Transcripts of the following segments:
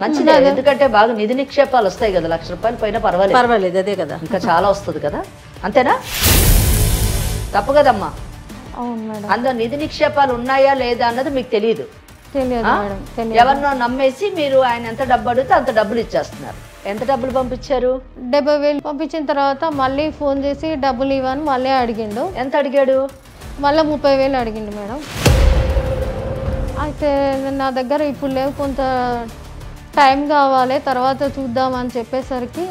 మంచిదే, ఎందుకంటే బాగా నిధి నిక్షేపాలు వస్తాయి కదా, ₹1,00,000 పైన పర్వాలేదు. అదే కదా, ఇంకా చాలా వస్తుంది కదా, అంతేనా? తప్పు కదమ్మా. అవును మేడం. అందులో నిధి నిక్షేపాలు ఉన్నాయా లేదా అన్నది మీకు తెలియదు. తెలియదు మేడం. ఎవరినో నమ్మేసి మీరు ఆయన ఎంత డబ్బు అడిగితే అంత డబ్బులు ఇచ్చేస్తున్నారు. ఎంత డబ్బులు పంపించారు? 70,000 పంపించిన తర్వాత మళ్ళీ ఫోన్ చేసి డబ్బులు ఇవ్వని మళ్ళీ అడిగిండు. ఎంత అడిగాడు? మళ్ళీ 30,000 అడిగిండు మేడం. అయితే నా దగ్గర ఇప్పుడు లేవు, కొంత టైం కావాలి, తర్వాత చూద్దామని చెప్పేసరికి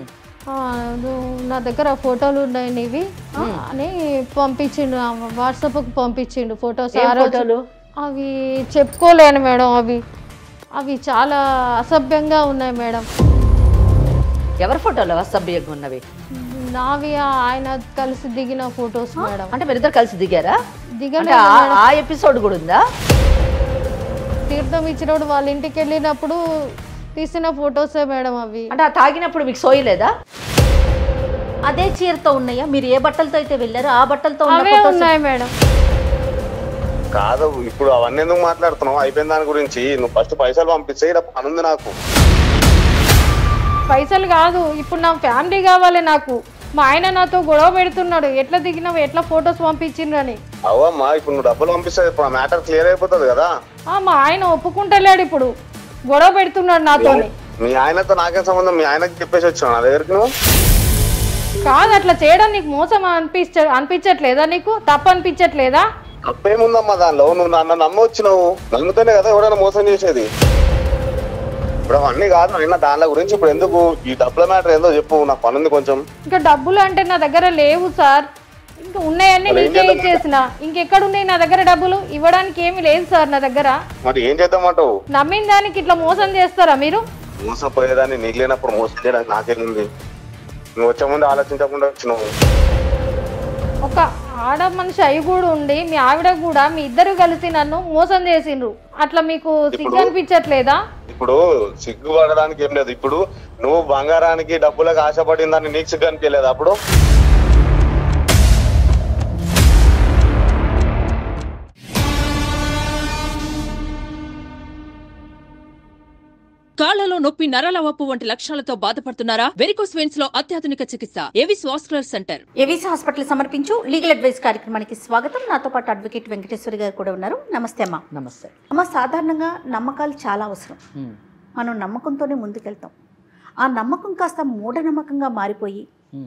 నా దగ్గర ఫోటోలు ఉన్నాయి నీవి అని పంపించిండు, వాట్సాప్కి పంపించిండు ఫోటోస్. అవి చెప్పుకోలేను మేడం, అవి చాలా అసభ్యంగా ఉన్నాయి మేడం. ఎవరి ఫోటోలు అసభ్యంగా ఉన్నవి? నావి ఆయన కలిసి దిగిన ఫొటోస్ మేడం. అంటే మీరిద్దరు కలిసి దిగారా? దిగలేదు. ఆ ఎపిసోడ్ కూడా ఉందా? తీర్థం ఇచ్చినప్పుడు వాళ్ళ ఇంటికి వెళ్ళినప్పుడు తీసిన ఫొటోసే మేడం అవి. అంటే ఆ తాగినప్పుడు మీకు సోయలేదా? అదే చీరతో ఉన్నాయా? మీరు ఏ బట్టలతో అయితే వెళ్ళారో ఆ బట్టలతో అవే ఉన్నాయి మేడం. కాదు, ఇప్పుడు అవన్నీ ఎందుకు మాట్లాడుతున్నావు? అయిపోయిన దాని గురించి నువ్వు ఫస్ట్ పైసలు పంపిస్తే ఇక్కడ పనుంది నాకు. పైసలు కాదు, ఇప్పుడు నా ఫ్యామిలీ కావాలి నాకు. మా ఆయన నాతో గొడవ పెడుతున్నాడు, ఎట్లా దిగినావు, ఎట్లా ఫొటోస్ పంపించిండ్రని. అవమ్మా, ఇప్పుడు నువ్వు డబ్బులు పంపిస్తే ఇప్పుడు ఆ మ్యాటర్ క్లియర్ అయిపోతుంది కదా. మా ఆయన ఒప్పుకుంటలేడు, ఇప్పుడు గొడవ పెడుతున్నాడు నాతో. మీ ఆయనతో నాకేం సంబంధం? మీ ఆయనకి చెప్పేసి వచ్చావు నా దగ్గరికి నువ్వు? కాదు, అట్లా చేయడం నీకు మోసం అనిపించట్లేదా? నీకు తప్పు అనిపించట్లేదా? తప్పేముందమ్మా దానిలో? నువ్వు నన్ను నమ్మొచ్చినావు, నమ్ముతేనే కదా ఎవరైనా మోసం చేసేది. ఇప్పుడు అవన్నీ కాదు అయినా దానిల గురించి ఇప్పుడు ఎందుకు? ఈ డబ్బుల మ్యాటర్ ఏందో చెప్పు, నాకు పనుంది కొంచెం. ఇంకా డబ్బులు అంటే నా దగ్గర లేవు సార్, ఇంకా ఉన్నాయన్నీ నీకే ఇచ్చేసిన. ఇంకెక్కడ ఉన్నాయి నా దగ్గర డబ్బులు? ఇవ్వడానికి ఏమి లేదు సార్ నా దగ్గర. మరి ఏం చేద్దామంటావు? నమ్మిన దానికి ఇట్లా మోసం చేస్తారా మీరు? మోసపోయేదాన్ని నీకు లేనప్పుడు మోసం చేయడానికి నాకేముంది? నువ్వు వచ్చే ముందు ఆలోచించకుండా వచ్చినావు. ఒక ఆడ మనిషి అయి కూడా ఉండి మీ ఆవిడ కూడా మీ ఇద్దరు కలిసి నన్ను మోసం చేసిండ్రు. అట్లా మీకు సిగ్గు అనిపించట్లేదా? ఇప్పుడు సిగ్గుపడడానికి ఏం లేదు. ఇప్పుడు నువ్వు బంగారానికి డబ్బులకు ఆశపడిందని నీకు సిగ్గు అనిపించలేదు అప్పుడు? కాళ్లలో నొప్పి, నరాల వాపు వంటి లక్షణాలతో బాధపడుతున్నారా? వెరికోస్ వెయిన్స్ లో అత్యాధునిక చికిత్స Avis vascular centre. Avis hospital సమర్పించు లీగల్ అడ్వైస్ కార్యక్రమానికి స్వాగతం. నాతో పాటు అడ్వకేట్ వెంకటేశ్వరి గారు కూడా ఉన్నారు. నమస్తే అమ్మా. నమస్తే అమ్మ. సాధారణంగా నమ్మకాలు చాలా అవసరం. మనం నమ్మకంతోనే ముందుకెళ్తాం. ఆ నమ్మకం కాస్త మూఢనమ్మకంగా మారిపోయి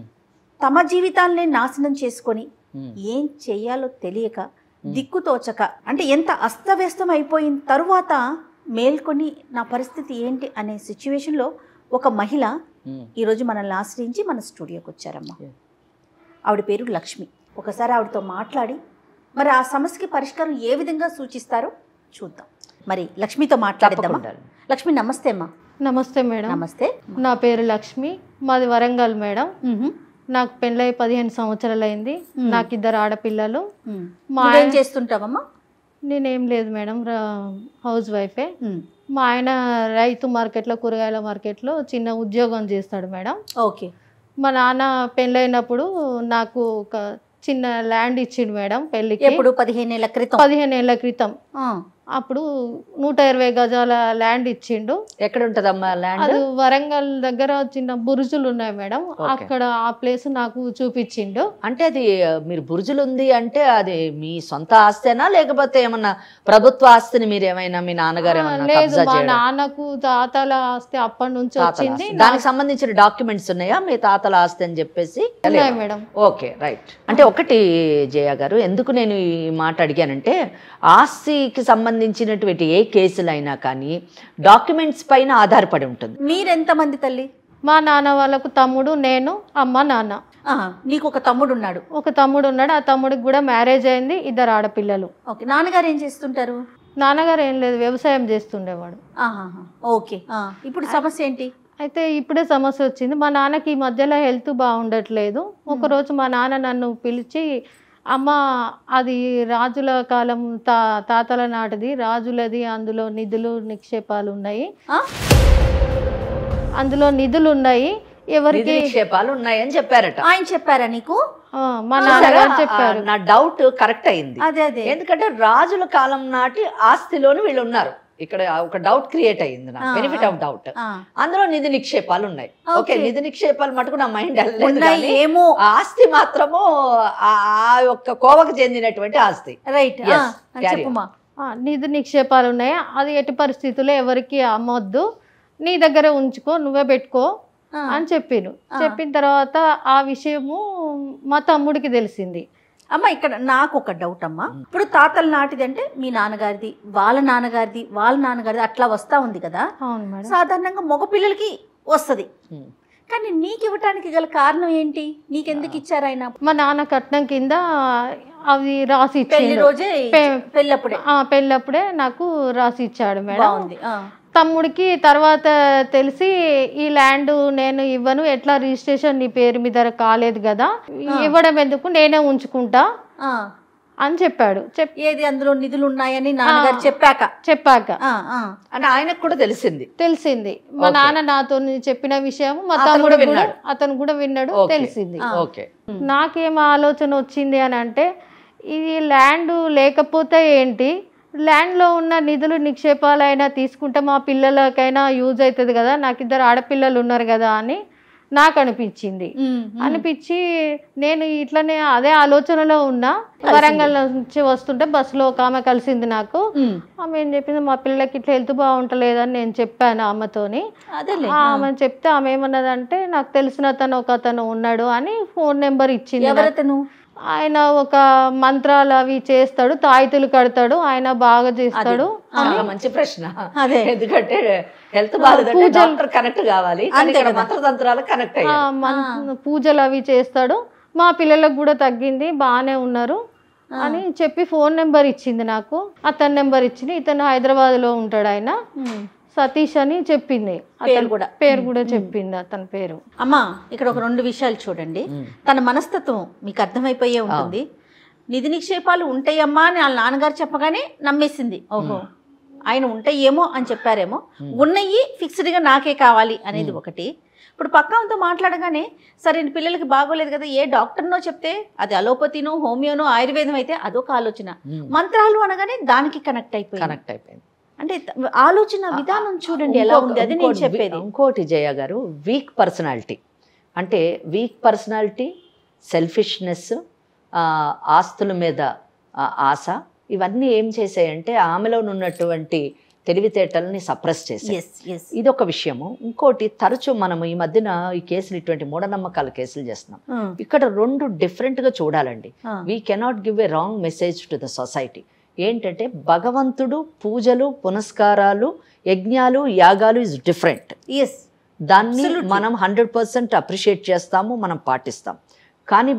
తమ జీవితాలనే నాశనం చేసుకొని ఏం చెయ్యాలో తెలియక దిక్కుతోచక, అంటే ఎంత అస్తవ్యస్తం అయిపోయిన తరువాత మేల్కొని నా పరిస్థితి ఏంటి అనే సిచ్యువేషన్లో ఒక మహిళ ఈరోజు మనల్ని ఆశ్రయించి మన స్టూడియోకి వచ్చారమ్మా. ఆవిడ పేరు లక్ష్మి. ఒకసారి ఆవిడతో మాట్లాడి మరి ఆ సమస్యకి పరిష్కారం ఏ విధంగా సూచిస్తారో చూద్దాం. మరి లక్ష్మితో మాట్లాడదామా? లక్ష్మి నమస్తే అమ్మా. నమస్తే మేడం. నమస్తే. నా పేరు లక్ష్మి, మాది వరంగల్ మేడం. నాకు పెళ్ళై 15 సంవత్సరాలు అయింది. నాకు 2 ఆడపిల్లలు. ఏం చేస్తుంటావమ్మా? నేనేం లేదు మేడం, హౌస్ వైఫే. మా ఆయన రైతు మార్కెట్లో, కూరగాయల మార్కెట్లో చిన్న ఉద్యోగం చేస్తాడు మేడం. ఓకే. మా నాన్న పెళ్ళైనప్పుడు నాకు ఒక చిన్న ల్యాండ్ ఇచ్చిండు మేడం పెళ్ళికి. ఎప్పుడు? 15 ఏళ్ల క్రితం. 15 ఏళ్ల క్రితం. అప్పుడు 120 గజాల ల్యాండ్ ఇచ్చిండు. ఎక్కడ ఉంటదమ్మా ల్యాండ్? అది వరంగల్ దగ్గర చిన్న బురుజులు ఉన్నాయి మేడం, అక్కడ ఆ ప్లేస్ నాకు చూపించిండు. అంటే అది మీరు బురుజులు ఉంది అంటే అది మీ సొంత ఆస్తేనా లేకపోతే ఏమన్నా ప్రభుత్వ ఆస్తిని మీరు ఏమైనా మీ నాన్నగారు ఏమన్నా? లేదు, మా నాన్నకు తాతల ఆస్తి అప్పటి నుంచి వచ్చింది. దానికి సంబంధించిన డాక్యుమెంట్స్ ఉన్నాయా మీ తాతల ఆస్తి అని చెప్పేసి? ఉన్నాయి మేడం. Okay, right. అంటే ఒకటి జయ గారు, ఎందుకు నేను ఈ మాట అడిగానంటే ఆస్తికి సంబంధించినటువంటి ఏ కేసులైనా కానీ డాక్యుమెంట్స్ పైన ఆధారపడి ఉంటుంది. మీరెంతమంది తల్లి? మా నాన్న వాళ్ళకు తమ్ముడు, నేను, అమ్మ, నాన్న. నీకు ఒక తమ్ముడు ఉన్నాడు? ఒక తమ్ముడు ఉన్నాడు. ఆ తమ్ముడికి కూడా మ్యారేజ్ అయింది, 2 ఆడపిల్లలు. ఓకే. నాన్నగారు ఏం చేస్తుంటారు? నాన్నగారు ఏం లేదు, వ్యవసాయం చేస్తుండేవాడు. ఓకే. ఇప్పుడు సమస్య ఏంటి? అయితే ఇప్పుడే సమస్య వచ్చింది. మా నాన్నకి ఈ మధ్యలో హెల్త్ బాగుండట్లేదు. ఒకరోజు మా నాన్న నన్ను పిలిచి, అమ్మ అది రాజుల కాలం తాతల నాటిది, రాజులది, అందులో నిధులు నిక్షేపాలు ఉన్నాయి, అందులో నిధులు ఉన్నాయి, ఎవరికి నిక్షేపాలు ఉన్నాయని చెప్పారట. ఆయన చెప్పారా నీకు? మా నాన్నగారు చెప్పారు. నా డౌట్ కరెక్ట్ అయింది. అదే అదే. ఎందుకంటే రాజుల కాలం నాటి ఆస్తిలోని వీళ్ళు ఉన్నారు. ఇక్కడ ఒక డౌట్ క్రియేట్ అయ్యింది నాకు, బెనిఫిట్ ఆఫ్ డౌట్. అందులో నిధి నిక్షేపాలు ఉన్నాయి. ఓకే, నిధి నిక్షేపాలు మటుకు నా మైండ్ వెళ్ళలేదు, ఏమో ఆస్తి మాత్రము ఆ యొక్క కోవకు చెందినటువంటి ఆస్తి. Right, Yes, carry on. చెప్పుమా. నిధి నిక్షేపాలు ఉన్నాయి, అది ఎట్టి పరిస్థితుల్లో ఎవరికి అమ్మొద్దు, నీ దగ్గర ఉంచుకో, నువ్వే పెట్టుకో అని చెప్పిన తర్వాత ఆ విషయము మా తమ్ముడికి తెలిసింది. అమ్మ ఇక్కడ నాకు ఒక డౌట్ అమ్మా, ఇప్పుడు తాతల నాటిది అంటే మీ నాన్నగారిది, వాళ్ళ నాన్నగారిది అట్లా వస్తా ఉంది కదా. అవును మేడం. సాధారణంగా మగ పిల్లలకి వస్తుంది, కానీ నీకు ఇవ్వటానికి గల కారణం ఏంటి? నీకెందుకు ఇచ్చారు ఆయన? మా నాన్న కట్నం కింద అవి రాసి పెళ్లి ఇచ్చాడు, రోజే పెళ్ళప్పుడే పెళ్ళప్పుడే నాకు రాసి ఇచ్చాడు మేడం. బాగుంది. తమ్ముడికి తర్వాత తెలిసి ఈ ల్యాండ్ నేను ఇవ్వను, ఎట్లా రిజిస్ట్రేషన్ నీ పేరు మీద కాలేదు కదా, ఇవ్వడం ఎందుకు, నేనే ఉంచుకుంటా అని చెప్పాడు. ఏది అందులో నిధులు ఉన్నాయని నాన్నగారు చెప్పాక అంటే ఆయనకు కూడా తెలిసింది. మా నాన్న నాతో చెప్పిన విషయం మా తమ్ముడు విన్నాడు, అతను కూడా విన్నాడు, తెలిసింది. నాకేం ఆలోచన వచ్చింది అని అంటే, ఇది ల్యాండ్ లేకపోతే ఏంటి, ల్యాండ్లో ఉన్న నిధులు నిక్షేపాలైనా తీసుకుంటే మా పిల్లలకైనా యూజ్ అవుతుంది కదా, నాకు 2 ఆడపిల్లలు ఉన్నారు కదా అని నాకు అనిపించి నేను ఇట్లనే అదే ఆలోచనలో ఉన్నా. వరంగల్ నుంచి వస్తుంటే బస్సులో ఒక ఆమె కలిసింది నాకు. ఆమె ఏం చెప్పింది, మా పిల్లలకి ఇట్లా హెల్త్ బాగుంటలేదని నేను చెప్పాను అమ్మతోని. ఆమె చెప్తే ఆమె ఏమన్నదంటే, నాకు తెలిసిన అతను ఉన్నాడు అని ఫోన్ నెంబర్ ఇచ్చింది. ఎవరతను? ఆయన ఒక మంత్రాలు అవి చేస్తాడు, తాయితులు కడతాడు, ఆయన బాగా చేస్తాడు. మంచి ప్రశ్న, ఎందుకంటే హెల్త్ బాగాలేదంటే డాక్టర్ కనెక్ట్ కావాలి, మంత్రతంత్రాలు కనెక్ట్ అయ్యారు. పూజలు అవి చేస్తాడు, మా పిల్లలకు కూడా తగ్గింది, బాగానే ఉన్నారు అని చెప్పి ఫోన్ నెంబర్ ఇచ్చింది నాకు. అతని నెంబర్ ఇచ్చింది. ఇతను హైదరాబాద్లో ఉంటాడు, ఆయన సతీష్ అని చెప్పింది, పేరు కూడా చెప్పింది అతని పేరు. అమ్మా ఇక్కడ ఒక 2 విషయాలు చూడండి. తన మనస్తత్వం మీకు అర్థమైపోయే ఉంటుంది. నిధి నిక్షేపాలు ఉంటాయమ్మా అని వాళ్ళ నాన్నగారు చెప్పగానే నమ్మేసింది. ఓహో ఆయన ఉంటాయేమో అని చెప్పారేమో, ఉన్నాయి ఫిక్స్డ్గా నాకే కావాలి అనేది ఒకటి. ఇప్పుడు పక్కనతో మాట్లాడగానే, సరే పిల్లలకి బాగోలేదు కదా, ఏ డాక్టర్నో చెప్తే అది అలోపతినో హోమియోనో ఆయుర్వేదం అయితే అదొక ఆలోచన, మంత్రాలు అనగానే దానికి కనెక్ట్ అయిపోయింది. అంటే ఆలోచన విధానం చూడండి ఎలా ఉంది, అది నేను చెప్పేది. ఇంకోటి జయ గారు, వీక్ పర్సనాలిటీ, అంటే వీక్ పర్సనాలిటీ, సెల్ఫిష్నెస్, ఆస్తుల మీద ఆశ, ఇవన్నీ ఏం చేసాయంటే ఆమెలో ఉన్నటువంటి తెలివితేటల్ని సప్రెస్ చేసాయి. ఇది ఒక విషయము. ఇంకోటి, తరచూ మనము ఈ మధ్యన ఈ కేసులు, ఇటువంటి మూఢనమ్మకాల కేసులు చేస్తున్నాం. ఇక్కడ 2 డిఫరెంట్గా చూడాలండి. We cannot give a wrong message to the society. ఏంటంటే భగవంతుడు, పూజలు, పునస్కారాలు, యజ్ఞాలు, యాగాలు ఇస్ డిఫరెంట్. దాన్ని మనం 100% అప్రిషియేట్ చేస్తాము, మనం పాటిస్తాం. కానీ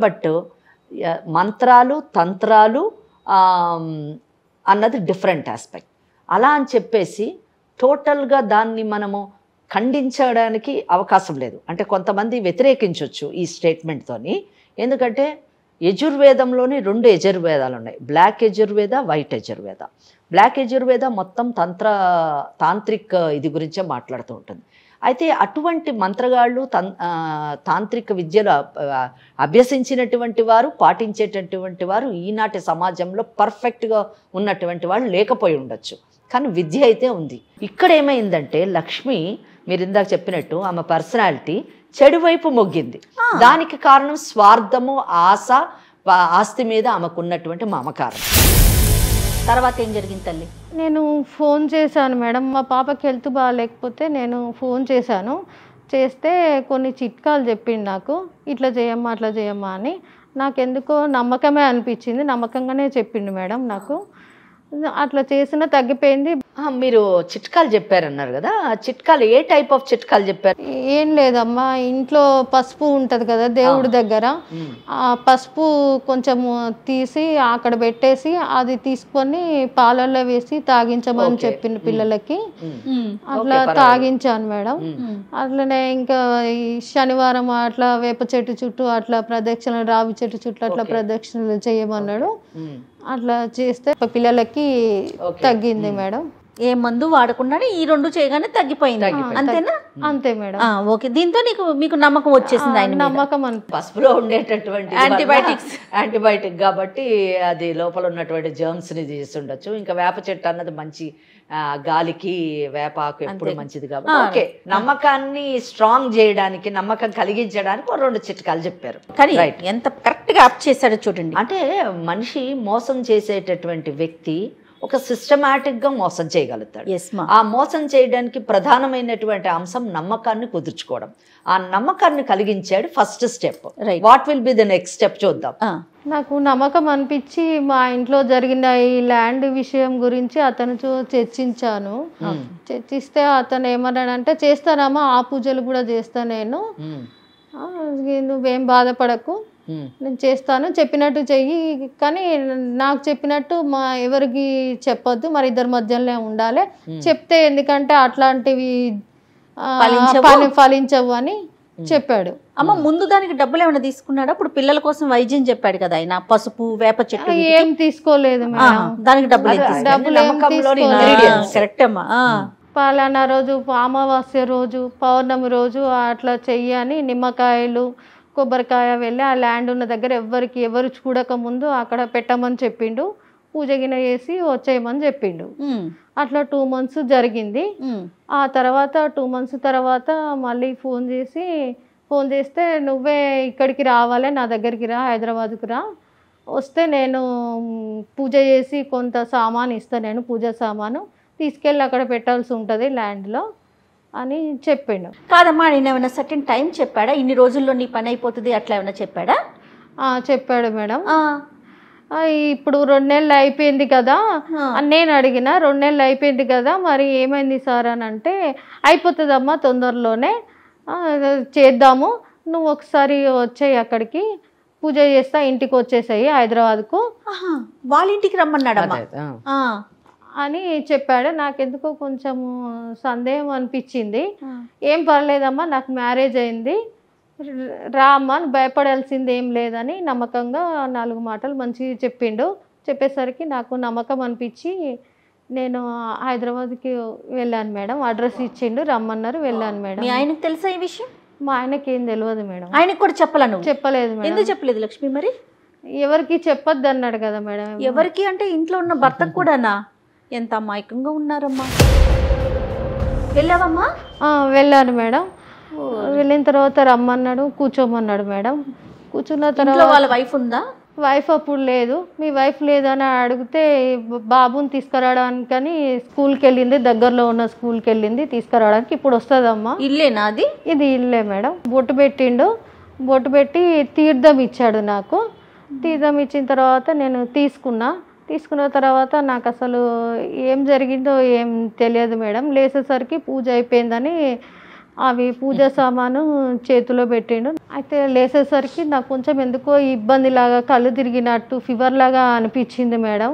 మంత్రాలు, తంత్రాలు అన్నది డిఫరెంట్ ఆస్పెక్ట్. అలా అని చెప్పేసి టోటల్గా దాన్ని మనము ఖండించడానికి అవకాశం లేదు. అంటే కొంతమంది వ్యతిరేకించవచ్చు ఈ స్టేట్మెంట్తోని. ఎందుకంటే యజుర్వేదంలోని 2 యజుర్వేదాలు ఉన్నాయి, black Yajurveda, white Yajurveda. Black Yajurveda మొత్తం తాంత్రిక్ ఇది గురించే మాట్లాడుతూ ఉంటుంది. అయితే అటువంటి మంత్రగాళ్ళు, తాంత్రిక విద్యలు అభ్యసించినటువంటి వారు, పాటించేటటువంటి వారు ఈనాటి సమాజంలో పర్ఫెక్ట్గా ఉన్నటువంటి వాళ్ళు లేకపోయి ఉండొచ్చు, కానీ విద్య అయితే ఉంది. ఇక్కడ ఏమైందంటే లక్ష్మి, మీరు ఇందాక చెప్పినట్టు ఆమె పర్సనాలిటీ చెడు వైపు మొగ్గింది. దానికి కారణం స్వార్థము, ఆశ, ఆస్తి మీద ఆమెకున్నటువంటి మమకారం. తర్వాత ఏం జరిగింది తల్లి? నేను ఫోన్ చేశాను మేడం, మా పాపకి హెల్త్ బాగాలేకపోతే నేను ఫోన్ చేస్తే కొన్ని చిట్కాలు చెప్పిండు నాకు, ఇట్లా చేయమ్మా అట్లా చేయమ్మా అని. నాకెందుకో నమ్మకమే అనిపించింది, నమ్మకంగానే చెప్పిండు మేడం నాకు. అట్లా చేసినా తగ్గిపోయింది. మీరు చిట్కాలు చెప్పారన్నారు కదా, చిట్కాలు ఏ టైప్ ఆఫ్ చిట్కాలు చెప్పారు? ఏం లేదమ్మా, ఇంట్లో పసుపు ఉంటుంది కదా దేవుడి దగ్గర, ఆ పసుపు కొంచెం తీసి అక్కడ పెట్టేసి అది తీసుకొని పాలల్లో వేసి తాగించమని చెప్పింది పిల్లలకి. అట్లా తాగించాను మేడం. అట్లనే ఇంకా ఈ శనివారం అట్లా వేప చెట్టు చుట్టూ అట్లా ప్రదక్షిణలు, రావి చెట్టు చుట్టూ అట్లా ప్రదక్షిణలు చేయమన్నాడు. అట్లా చేస్తే పిల్లలకి తగ్గింది మేడం. ఏ మందు వాడకుండానే ఈ 2 చేయగానే తగ్గిపోయింది. అంతేనా? అంతే మేడం. ఓకే, దీంతో మీకు నమ్మకం వచ్చేసింది ఆయన మీద? నమ్మకం పసుపులో ఉండేటటువంటి యాంటీబయాటిక్ కాబట్టి అది లోపల ఉన్నటువంటి జర్మ్స్ ని తీసి ఉండొచ్చు. ఇంకా వేప చెట్టు అన్నది మంచి గాలికి వేపాకు ఎప్పుడు మంచిది కాబట్టి ఓకే, నమ్మకాన్ని స్ట్రాంగ్ చేయడానికి, నమ్మకం కలిగించడానికి 2 చిట్కాలు చెప్పారు. కానీ ఎంత కరెక్ట్ గా అప్ చేశాడో చూడండి. అంటే మనిషి మోసం చేసేటటువంటి వ్యక్తి ఒక సిస్టమాటిక్ గా మోసం చేయగలుగుతాడు. ఆ మోసం చేయడానికి ప్రధానమైనటువంటి అంశం నమ్మకాన్ని కుదుర్చుకోవడం. ఆ నమ్మకాన్ని కలిగించాడు first step. What will be the next step చూద్దాం. నాకు నమ్మకం అనిపించి మా ఇంట్లో జరిగిన ఈ ల్యాండ్ విషయం గురించి అతనితో చర్చించాను. చర్చిస్తే అతను ఏమన్నాడంటే, చేస్తానమ్మా, ఆ పూజలు కూడా చేస్తా నేను, నువ్వేం బాధపడకు, నేను చేస్తాను, చెప్పినట్టు చెయ్యి, కానీ నాకు చెప్పినట్టు ఎవరికి చెప్పొద్దు, మరి ఇద్దరి మధ్యలోనే ఉండాలి, చెప్తే ఎందుకంటే అట్లాంటివి ఫలించవు అని చెప్పాడు. అమ్మ, ముందు దానికి డబ్బులు ఏమైనా తీసుకున్నాడా? ఇప్పుడు పిల్లల కోసం వైద్యం చెప్పాడు కదా ఆయన, పసుపు వేప చెట్టు, ఏం తీసుకోలేదు మేడం. దానికి డబ్బులు కరెక్ట్ అమ్మా. పలానా రోజు, అమావాస్య రోజు, పౌర్ణమి రోజు అట్లా చెయ్యని నిమ్మకాయలు, కొబ్బరికాయ వెళ్ళి ఆ ల్యాండ్ ఉన్న దగ్గర ఎవరు చూడక ముందు అక్కడ పెట్టమని చెప్పిండు. పూజ గిన చేసి వచ్చేయమని చెప్పిండు. అట్లా 2 months జరిగింది. ఆ తర్వాత 2 months తర్వాత మళ్ళీ ఫోన్ చేస్తే, నువ్వే ఇక్కడికి రావాలి, నా దగ్గరికి రా, హైదరాబాద్కు రా, వస్తే నేను పూజ చేసి కొంత సామాను ఇస్తాను, నేను పూజ సామాను తీసుకెళ్ళి అక్కడ పెట్టాల్సి ఉంటుంది ల్యాండ్లో అని చెప్పిండు. కాదమ్మా, నేను ఏమైనా సర్టెన్ టైం చెప్పాడా? ఇన్ని రోజుల్లో నీ పని అయిపోతుంది అట్లా ఏమైనా చెప్పాడా? చెప్పాడు మేడం. ఇప్పుడు 2 నెలలు అయిపోయింది కదా అని నేను అడిగిన. 2 నెలలు అయిపోయింది కదా, మరి ఏమైంది సార్ అని అంటే, అయిపోతుందమ్మా తొందరలోనే, చేద్దాము, నువ్వు ఒకసారి వచ్చేయి, అక్కడికి పూజ చేస్తా, ఇంటికి వచ్చేసాయి హైదరాబాద్కు, వాళ్ళ ఇంటికి రమ్మన్నాడమ్మా అని చెప్పాడు. నాకెందుకో కొంచెము సందేహం అనిపించింది. ఏం పర్లేదమ్మా, నాకు మ్యారేజ్ అయింది, రా అమ్మా, భయపడాల్సింది ఏం లేదని నమ్మకంగా 4 మాటలు మంచిగా చెప్పిండు. చెప్పేసరికి నాకు నమ్మకం అనిపించి నేను హైదరాబాద్కి వెళ్ళాను మేడం. అడ్రస్ ఇచ్చిండు, రమ్మన్నారు, వెళ్ళాను మేడం. మీ ఆయనకు తెలుసా ఈ విషయం? మా ఆయనకి ఏం తెలియదు మేడం. ఆయనకు కూడా చెప్పలా నువ్వు? చెప్పలేదు మేడం. ఎందుకు చెప్పలేదు లక్ష్మి? మరి ఎవరికి చెప్పొద్దు అన్నాడు కదా మేడం. ఎవరికి అంటే ఇంట్లో ఉన్న భర్తకు కూడానా? ఎంత అమాయకంగా ఉన్నారమ్మా. వెళ్ళావమ్మా? వెళ్ళాను మేడం. వెళ్ళిన తర్వాత రమ్మన్నాడు, కూర్చోమన్నాడు మేడం. కూర్చున్న తర్వాత వాళ్ళ వైఫ్ ఉందా? వైఫ్ అప్పుడు లేదు. మీ వైఫ్ లేదని అడిగితే బాబుని తీసుకురావడానికని స్కూల్కి వెళ్ళింది, దగ్గరలో ఉన్న స్కూల్కి వెళ్ళింది తీసుకురావడానికి, ఇప్పుడు వస్తుందమ్మా. ఇల్లేనా అది? ఇది ఇల్లే మేడం. బొట్టు పెట్టిండు, బొట్టు పెట్టి తీర్థం ఇచ్చాడు నాకు. తీర్థం ఇచ్చిన తర్వాత నేను తీసుకున్న తర్వాత నాకు అసలు ఏం జరిగిందో ఏం తెలియదు మేడం. లేచేసరికి పూజ అయిపోయిందని అవి పూజ సామాను చేతిలో పెట్టిండు. అయితే లేచేసరికి నాకు కొంచెం ఎందుకో ఇబ్బందిలాగా, కళ్ళు తిరిగినట్టు, ఫీవర్ లాగా అనిపించింది మేడం.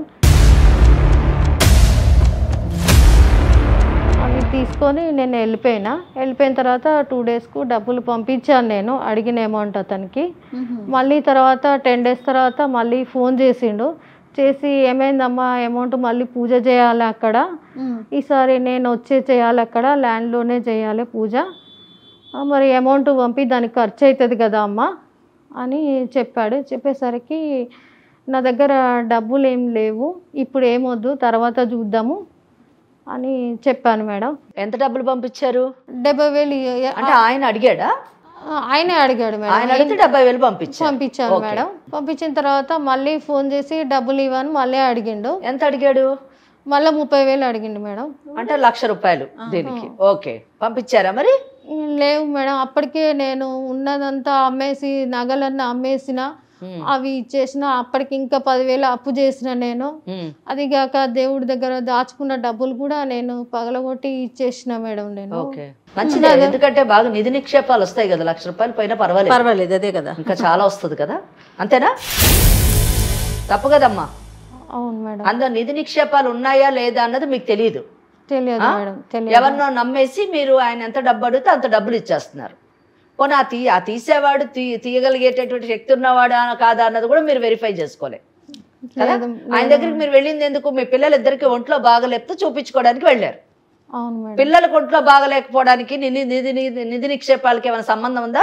అవి తీసుకొని నేను వెళ్ళిపోయిన తర్వాత 2 daysకు డబ్బులు పంపించాను నేను, అడిగిన అమౌంట్ అతనికి. మళ్ళీ తర్వాత 10 days తర్వాత మళ్ళీ ఫోన్ చేసి, ఏమైందమ్మా, అమౌంట్ మళ్ళీ పూజ చేయాలి అక్కడ, ఈసారి నేను చేయాలి అక్కడ, ల్యాండ్లోనే చేయాలి పూజ, మరి అమౌంట్ పంపి దానికి ఖర్చు అవుతుంది కదా అమ్మ అని చెప్పాడు. చెప్పేసరికి నా దగ్గర డబ్బులు ఏం లేవు, ఇప్పుడు ఏమొద్దు, తర్వాత చూద్దాము అని చెప్పాను మేడం. ఎంత డబ్బులు పంపించారు? 70,000. అంటే ఆయన అడిగాడా? ఆయనే అడిగాడు మేడం. ఆయన అడిగితే 70,000 పంపించాను మేడం. పంపించిన తర్వాత మళ్ళీ ఫోన్ చేసి డబ్బులు ఇవ్వని మళ్ళీ అడిగిండు. ఎంత అడిగాడు? మళ్ళీ 30,000 అడిగిండు మేడం. అంటే 1,00,000 రూపాయలు దీనికి. ఓకే, పంపించారా మరి? లేవు మేడం. అప్పటికే నేను ఉన్నదంతా అమ్మేసి, నగలన్నీ అమ్మేసిన, అవి ఇచ్చేసిన. అప్పటికి ఇంకా 10,000 అప్పు చేసిన నేను. అది కాక దేవుడి దగ్గర దాచుకున్న డబ్బులు కూడా నేను పగలగొట్టి ఇచ్చేసిన మేడం నేను. మంచిదే, ఎందుకంటే బాగా నిధి నిక్షేపాలు వస్తాయి కదా, 1,00,000 రూపాయలు పైన పర్వాలేదు, అదే కదా, ఇంకా చాలా వస్తుంది కదా, అంతేనా? తప్పు కదమ్మా? అవును మేడం. అందులో నిధి నిక్షేపాలు ఉన్నాయా లేదా అన్నది మీకు తెలియదు మేడం. ఎవరినో నమ్మేసి మీరు ఆయన ఎంత డబ్బు అడిగితే అంత డబ్బులు ఇచ్చేస్తున్నారు. పోనీ ఆ తీసేవాడు తీయగలిగేటటువంటి శక్తి ఉన్నవాడా కాదా అన్నది కూడా మీరు వెరిఫై చేసుకోలే. కదా ఆయన దగ్గరికి మీరు వెళ్ళింది ఎందుకు? మీ పిల్లలిద్దరికి ఒంట్లో బాగలేకపోతే చూపించుకోవడానికి వెళ్ళారు. అవును మేడం. పిల్లలకు ఒంట్లో బాగలేకపోవడానికి నిధి నిక్షేపాలకి ఏమైనా సంబంధం ఉందా?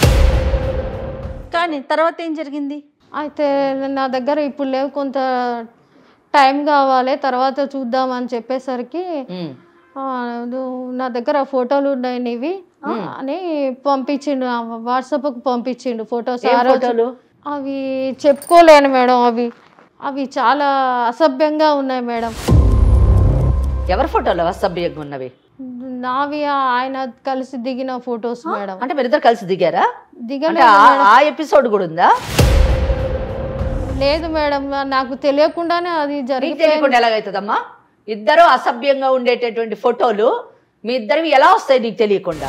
కానీ తర్వాత ఏం జరిగింది? అయితే నా దగ్గర ఇప్పుడు లేవు, కొంత టైం కావాలి, తర్వాత చూద్దామని చెప్పేసరికి నా దగ్గర ఫోటోలు ఉన్నాయి నీవి అని పంపించిండు, వాట్సాప్కి పంపించిండు ఫొటోస్. అవి చెప్పుకోలేను మేడం, అవి చాలా అసభ్యంగా ఉన్నాయి మేడం. ఎవరి ఫోటోలు అసభ్యంగా ఉన్నవి? నావి ఆయన కలిసి దిగిన ఫొటోస్ మేడం. అంటే మీరిద్దరు కలిసి దిగారా? దిగలేదు. ఆ ఎపిసోడ్ కూడా ఉందా? లేదు మేడం, నాకు తెలియకుండానే అది జరిగింది. తెలియకుండా ఎలాగైతుందమ్మా? ఇద్దరు అసభ్యంగా ఉండేటటువంటి ఫోటోలు మీ ఇద్దరివి ఎలా వస్తాయి నీకు తెలియకుండా?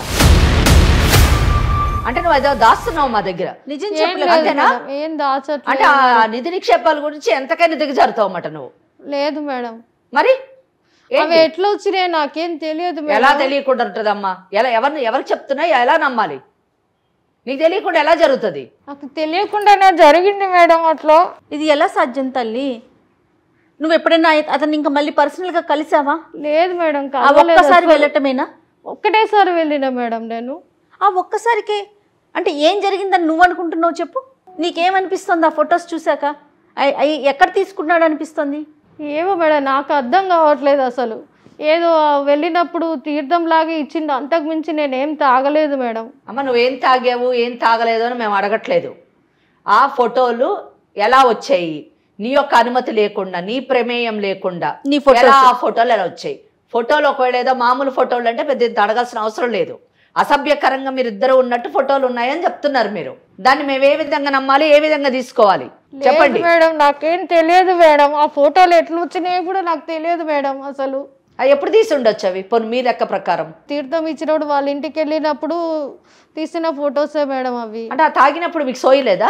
అంటే నువ్వు ఏదో దాస్తున్నావు మా దగ్గర. నిజం అంతేనా? ఏం దాచట్లేదు. అంటే ఆ నిధి నిక్షేపాల గురించి ఎంతకైనా దిగజారుతావు అన్నమాట నువ్వు. లేదు మేడం. మరి అవి ఎట్లా వచ్చినాయి నాకేం తెలియదు. ఎలా తెలియకుండా ఉంటుందమ్మా? ఎవరు చెప్తున్నా ఎలా నమ్మాలి? నీకు తెలియకుండా ఎలా జరుగుతుంది? నాకు తెలియకుండానే జరిగింది మేడం అట్లా. ఇది ఎలా సాధ్యం తల్లి? నువ్వు ఎప్పుడైనా అతను ఇంకా మళ్ళీ పర్సనల్ గా కలిసావా? లేదు మేడం. ఒక్కసారి వెళ్ళటమేనా? ఒక్కటేసారి వెళ్ళినా మేడం నేను. ఆ ఒక్కసారికే అంటే ఏం జరిగిందని నువ్వు అనుకుంటున్నావు చెప్పు? నీకేమనిపిస్తుంది ఆ ఫొటోస్ చూసాక? ఎక్కడ తీసుకున్నాడు అనిపిస్తుంది? ఏమో మేడం, నాకు అర్థం కావట్లేదు అసలు. ఏదో వెళ్ళినప్పుడు తీర్థం లాగా ఇచ్చిండు, అంతకు మించి నేనేం తాగలేదు మేడం. అమ్మ నువ్వేం తాగావు ఏం తాగలేదు అని మేము అడగట్లేదు. ఆ ఫోటోలు ఎలా వచ్చాయి? నీ యొక్క అనుమతి లేకుండా, నీ ప్రమేయం లేకుండా ఆ ఫోటోలు ఎలా వచ్చాయి? ఫోటోలు ఒకవేళ ఏదో మామూలు ఫోటోలు అంటే పెద్ద ఇంత అడగాల్సిన అవసరం లేదు. అసభ్యకరంగా మీరు ఇద్దరు ఉన్నట్టు ఫోటోలు ఉన్నాయని చెప్తున్నారు మీరు. దాన్ని మేము ఏ విధంగా నమ్మాలి, ఏ విధంగా తీసుకోవాలి చెప్పండి మేడం. నాకేం తెలియదు మేడం, ఆ ఫోటోలు ఎట్లా వచ్చినాయో కూడా నాకు తెలియదు మేడం అసలు. అవి ఎప్పుడు తీసి ఉండొచ్చు? అవి పోనీ మీ లెక్క ప్రకారం తీర్థం ఇచ్చినప్పుడు వాళ్ళ ఇంటికి వెళ్ళినప్పుడు తీసిన ఫొటోసే మేడం అవి. అంటే ఆ తాగినప్పుడు మీకు సోయలేదా?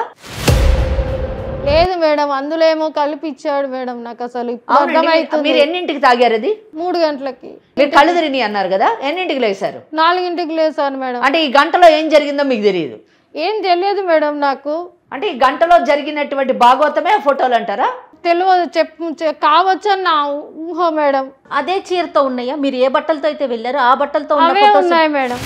లేదు మేడం, అందులో ఏమో కలిపి ఇచ్చాడు మేడం. నాకు అసలు మీరు ఎన్నింటికి తాగారు? అది 3 గంటలకి. మీరు కళ్ళు తిరిగి అన్నారు కదా, ఎన్నింటికి లేసారు? 4ంటికి లేసాను మేడం. అంటే ఈ గంటలో ఏం జరిగిందో మీకు తెలియదు? ఏం తెలియదు మేడం నాకు. అంటే ఈ గంటలో జరిగినటువంటి భాగవతమే ఫోటోలు అంటారా? తెలియదు, కావచ్చు అని నా ఊహ మేడం. అదే చీరతో ఉన్నాయా? మీరు ఏ బట్టలతో అయితే వెళ్ళారో ఆ బట్టలతో ఉన్నాయి మేడం.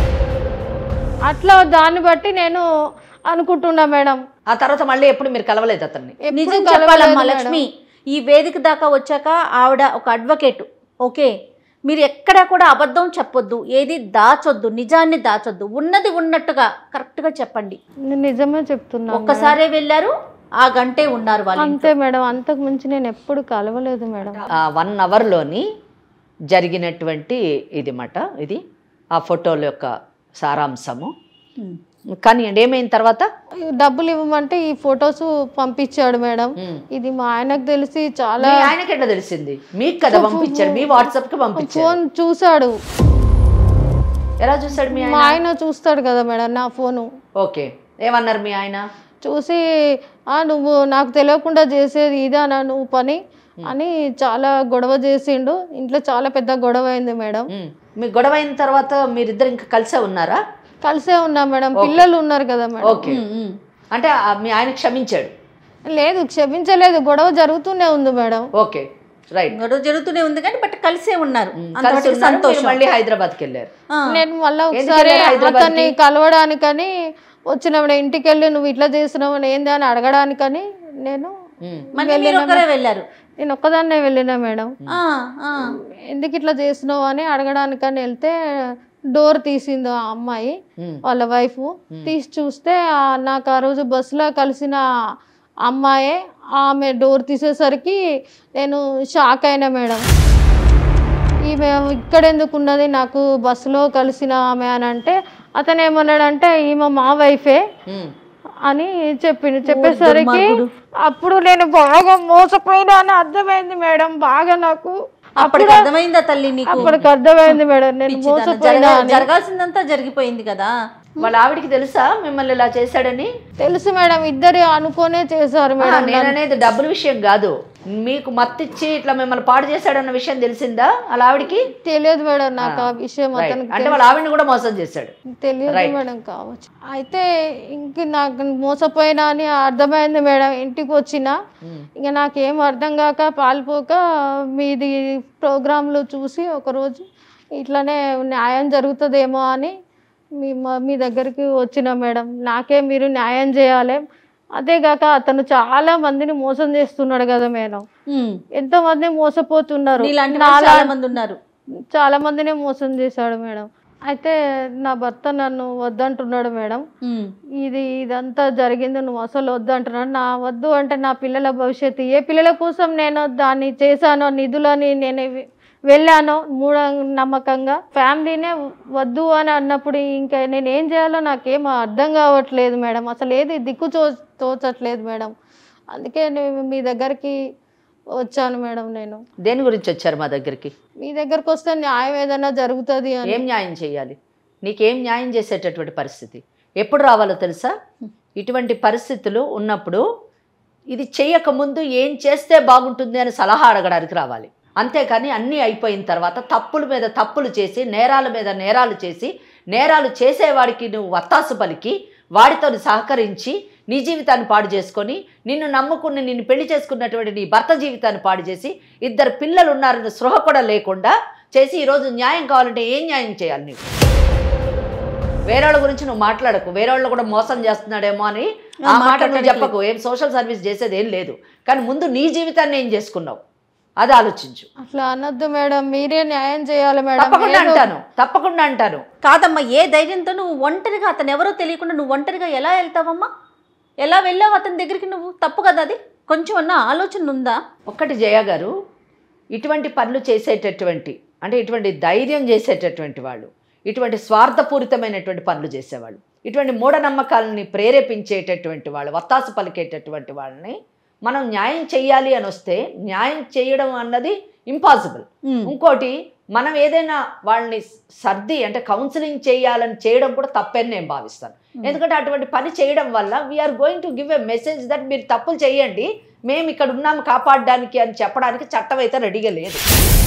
అట్లా దాన్ని బట్టి నేను అనుకుంటున్నా మేడం. ఆ తర్వాత మళ్ళీ ఎప్పుడు మీరు కలవలేదు అతన్ని? నిజం చెప్పాలమ్మా లక్ష్మి, ఈ వేదిక దాకా వచ్చాక ఆవిడ ఒక అడ్వకేట్. ఓకే, మీరు ఎక్కడా కూడా అబద్ధం చెప్పొద్దు, ఏది దాచొద్దు, నిజాన్ని దాచొద్దు, ఉన్నది ఉన్నట్టుగా కరెక్ట్గా చెప్పండి. నిజమే చెప్తున్నా. ఒక్కసారే వెళ్ళారు, ఆ గంటే ఉన్నారు వాళ్ళు, అంతే మేడం. అంతకు మించి నేను ఎప్పుడు కలవలేదు మేడం. 1 అవర్లోని జరిగినటువంటి ఇది మాట, ఇది ఆ ఫోటోల యొక్క సారాంశము. కానీ ఏమైన తర్వాత డబ్బులు ఇవ్వమంటే ఈ ఫొటోస్ పంపించాడు మేడం. ఇది మా ఆయనకు తెలిసి చాలా. ఆయనకి ఎట్లా తెలిసింది? మీకు కదా పంపించారు, మీ వాట్సాప్ కి పంపించారు. ఫోన్ చూసాడు. ఎలా చూసాడు మీ ఆయన? మా ఆయన చూస్తాడు కదా మేడం నా ఫోను. ఓకే, ఏమన్నారు మీ ఆయన? చూసి నువ్వు నాకు తెలియకుండా చేసేది ఇదానా నువ్వు పని అని చాలా గొడవ చేసిండు. ఇంట్లో చాలా పెద్ద గొడవ అయింది మేడం. మీ గొడవ అయిన తర్వాత మీరిద్దరు ఇంకా కలిసే ఉన్నారా? కలిసే ఉన్నా మేడం, పిల్లలు ఉన్నారు కదా మేడం. ఓకే, అంటే మీ ఆయన క్షమించాడు? లేదు, క్షమించలేదు, గొడవ జరుగుతూనే ఉంది మేడం. ఓకే రైట్, గొడవ జరుగుతూనే ఉంది కానీ బట్ కలిసే ఉన్నారు. మళ్ళీ హైదరాబాద్కి వెళ్ళారు. నేను మళ్ళీ ఒకసారి అతన్ని కలవడానికని వచ్చినప్పుడు ఇంటికి వెళ్ళి నువ్వు ఇట్లా చేస్తున్నావు ఏంది అని అడగడానికని నేను వెళ్ళారు. నేను ఒక్కదాన్నే వెళ్ళినా మేడం. ఎందుకు ఇట్లా చేస్తున్నావు అని అడగడానికని వెళ్తే డోర్ తీసింది ఆ అమ్మాయి, వాళ్ళ వైఫ్. తీసి చూస్తే నాకు ఆ రోజు బస్సులో కలిసిన అమ్మాయే. ఆమె డోర్ తీసేసరికి నేను షాక్ అయినా మేడం. ఈమె ఇక్కడ ఎందుకు ఉన్నది, నాకు బస్సులో కలిసిన ఆమె అని అంటే అతను ఏమన్నాడంటే ఈమె మా వైఫే అని చెప్పేసరికి అప్పుడు నేను బాగా మోసపోయినా అని అర్థమైంది మేడం. బాగా నాకు అప్పటికి అర్థమైందా తల్లి నీకు? అప్పటికి అర్థమైంది మేడం, నేను మోసపోయినా. జరగాల్సిందంతా జరిగిపోయింది కదా. వాళ్ళ ఆవిడికి తెలుసా మిమ్మల్ని ఇలా చేశాడని? తెలుసు మేడం, ఇద్దరు అనుకోనే చేశారు మేడం. నేను అనేది డబ్బుల విషయం కాదు, మీకు మత్తిచ్చి ఇట్లా మిమ్మల్ని పాడు చేశాడన్న విషయం తెలిసిందా వాళ్ళ ఆవిడికి? తెలియదు మేడం నాకు ఆ విషయం. అతనికి అంటే వాళ్ళ ఆవిడని కూడా మోసం చేశాడు. తెలియదు మేడం. కావచ్చు. అయితే ఇంక నాకు మోసపోయినా అని అర్థమైంది మేడం. ఇంటికి వచ్చిన ఇంకా నాకేం అర్థం కాక పాల్పోక మీది ప్రోగ్రాంలు చూసి ఒకరోజు ఇట్లనే న్యాయం జరుగుతుందేమో అని మీ దగ్గరికి వచ్చిన మేడం. నాకే మీరు న్యాయం చేయాలి. అదేగాక అతను చాలా మందిని మోసం చేస్తున్నాడు కదా మేడం. ఎంతో మంది మోసపోతున్నారు, చాలా మందిని మోసం చేశాడు మేడం. అయితే నా భర్త నన్ను వద్దంటున్నాడు మేడం. ఇదంతా జరిగింది, నువ్వు అసలు వద్దంటున్నాడు. నా వద్దు అంటే నా పిల్లల భవిష్యత్తు, ఏ పిల్లల కోసం నేను దాన్ని చేశానో, నిధులని నేను వెళ్ళానో నమ్మకంగా, ఫ్యామిలీనే వద్దు అని అన్నప్పుడు ఇంకా నేను ఏం చేయాలో నాకేం అర్థం కావట్లేదు మేడం. అసలు ఏది దిక్కు తోచట్లేదు మేడం. అందుకే నేను మీ దగ్గరికి వచ్చాను మేడం. నేను దేని గురించి వచ్చారు మా దగ్గరికి? మీ దగ్గరకు వస్తే న్యాయం ఏదైనా జరుగుతుంది అని. ఏం న్యాయం చేయాలి? నీకేం న్యాయం చేసేటటువంటి పరిస్థితి ఎప్పుడు రావాలో తెలుసా? ఇటువంటి పరిస్థితులు ఉన్నప్పుడు ఇది చేయకముందు ఏం చేస్తే బాగుంటుంది అని సలహా అడగడానికి రావాలి. అంతేకాని అన్నీ అయిపోయిన తర్వాత తప్పుల మీద తప్పులు చేసి, నేరాల మీద నేరాలు చేసి, నేరాలు చేసేవాడికి నువ్వు వత్తాసు పలికి, వాడితో సహకరించి నీ జీవితాన్ని పాడు చేసుకొని, నిన్ను నమ్ముకుని నిన్ను పెళ్లి చేసుకున్నటువంటి నీ భర్త జీవితాన్ని పాడు చేసి, 2 పిల్లలు ఉన్నారని స్పృహ కూడా లేకుండా చేసి ఈరోజు న్యాయం కావాలంటే ఏం న్యాయం చేయాలి? నీకు వేరేవాళ్ళ గురించి నువ్వు మాట్లాడకు, వేరేవాళ్ళు కూడా మోసం చేస్తున్నాడేమో అని ఆ మాట నువ్వు చెప్పకు. ఏం సోషల్ సర్వీస్ చేసేది ఏం లేదు, కానీ ముందు నీ జీవితాన్ని ఏం చేసుకున్నావు అది ఆలోచించు. అట్లా అనొద్దు మేడం, మీరే న్యాయం చేయాలి మేడం. తప్పకుండా అంటాను. కాదమ్మా, ఏ ధైర్యంతో నువ్వు ఒంటరిగా, అతను ఎవరో తెలియకుండా నువ్వు ఒంటరిగా ఎలా వెళ్తావమ్మా? ఎలా వెళ్ళావు అతని దగ్గరికి? నువ్వు తప్పు కదా అది. కొంచెం అన్న ఆలోచన ఉందా? ఒక్కటి జయ గారు, ఇటువంటి పనులు చేసేటటువంటి, అంటే ఇటువంటి ధైర్యం చేసేటటువంటి వాళ్ళు, ఇటువంటి స్వార్థపూరితమైనటువంటి పనులు చేసేవాళ్ళు, ఇటువంటి మూఢనమ్మకాలని ప్రేరేపించేటటువంటి వాళ్ళు, వత్తాసు పలికేటటువంటి వాళ్ళని మనం న్యాయం చెయ్యాలి అని వస్తే న్యాయం చేయడం అన్నది ఇంపాసిబుల్. ఇంకోటి, మనం ఏదైనా వాళ్ళని సర్ది అంటే కౌన్సిలింగ్ చేయాలని చేయడం కూడా తప్పని నేను భావిస్తాను. ఎందుకంటే అటువంటి పని చేయడం వల్ల we are going to give a message that మీరు తప్పులు చేయండి, మేము ఇక్కడ ఉన్నాము కాపాడడానికి అని చెప్పడానికి చట్టం అయితే రెడీగా లేదు.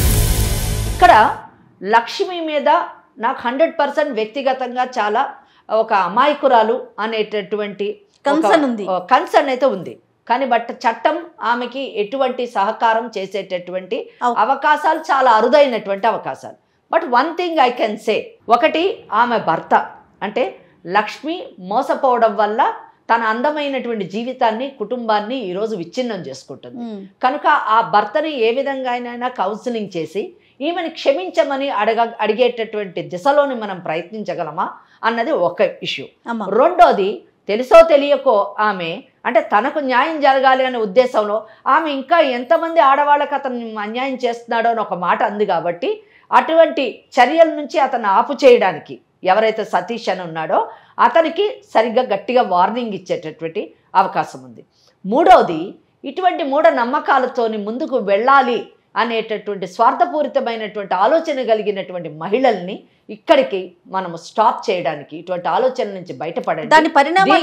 ఇక్కడ లక్ష్మి మీద నాకు 100% వ్యక్తిగతంగా చాలా ఒక అమాయకురాలు అనేటటువంటి కన్సర్న్ అయితే ఉంది. కానీ బట్ చట్టం ఆమెకి ఎటువంటి సహకారం చేసేటటువంటి అవకాశాలు చాలా అరుదైనటువంటి అవకాశాలు. But one thing I can say, ఒకటి, ఆమె భర్త అంటే లక్ష్మి మోసపోవడం వల్ల తన అందమైనటువంటి జీవితాన్ని, కుటుంబాన్ని ఈరోజు విచ్ఛిన్నం చేసుకుంటుంది. కనుక ఆ భర్తని ఏ విధంగా అయినా కౌన్సిలింగ్ చేసి ఈమెను క్షమించమని అడిగేటటువంటి దిశలోని మనం ప్రయత్నించగలమా అన్నది ఒక ఇష్యూ. రెండోది, తెలుసో తెలియకో ఆమె అంటే తనకు న్యాయం జరగాలి అనే ఉద్దేశంలో ఆమె ఇంకా ఎంతమంది ఆడవాళ్ళకి అతను అన్యాయం చేస్తున్నాడో అని ఒక మాట అంది. కాబట్టి అటువంటి చర్యల నుంచి అతను ఆపు చేయడానికి ఎవరైతే సతీష్ అని ఉన్నాడో అతనికి సరిగ్గా గట్టిగా వార్నింగ్ ఇచ్చేటటువంటి అవకాశం ఉంది. మూడవది, ఇటువంటి మూఢనమ్మకాలతోని ముందుకు వెళ్ళాలి అనేటటువంటి స్వార్థపూరితమైనటువంటి ఆలోచన కలిగినటువంటి మహిళల్ని ఇక్కడికి మనం స్టాప్ చేయడానికి, ఇటువంటి ఆలోచన నుంచి బయటపడండి, దాని పరిణామాలు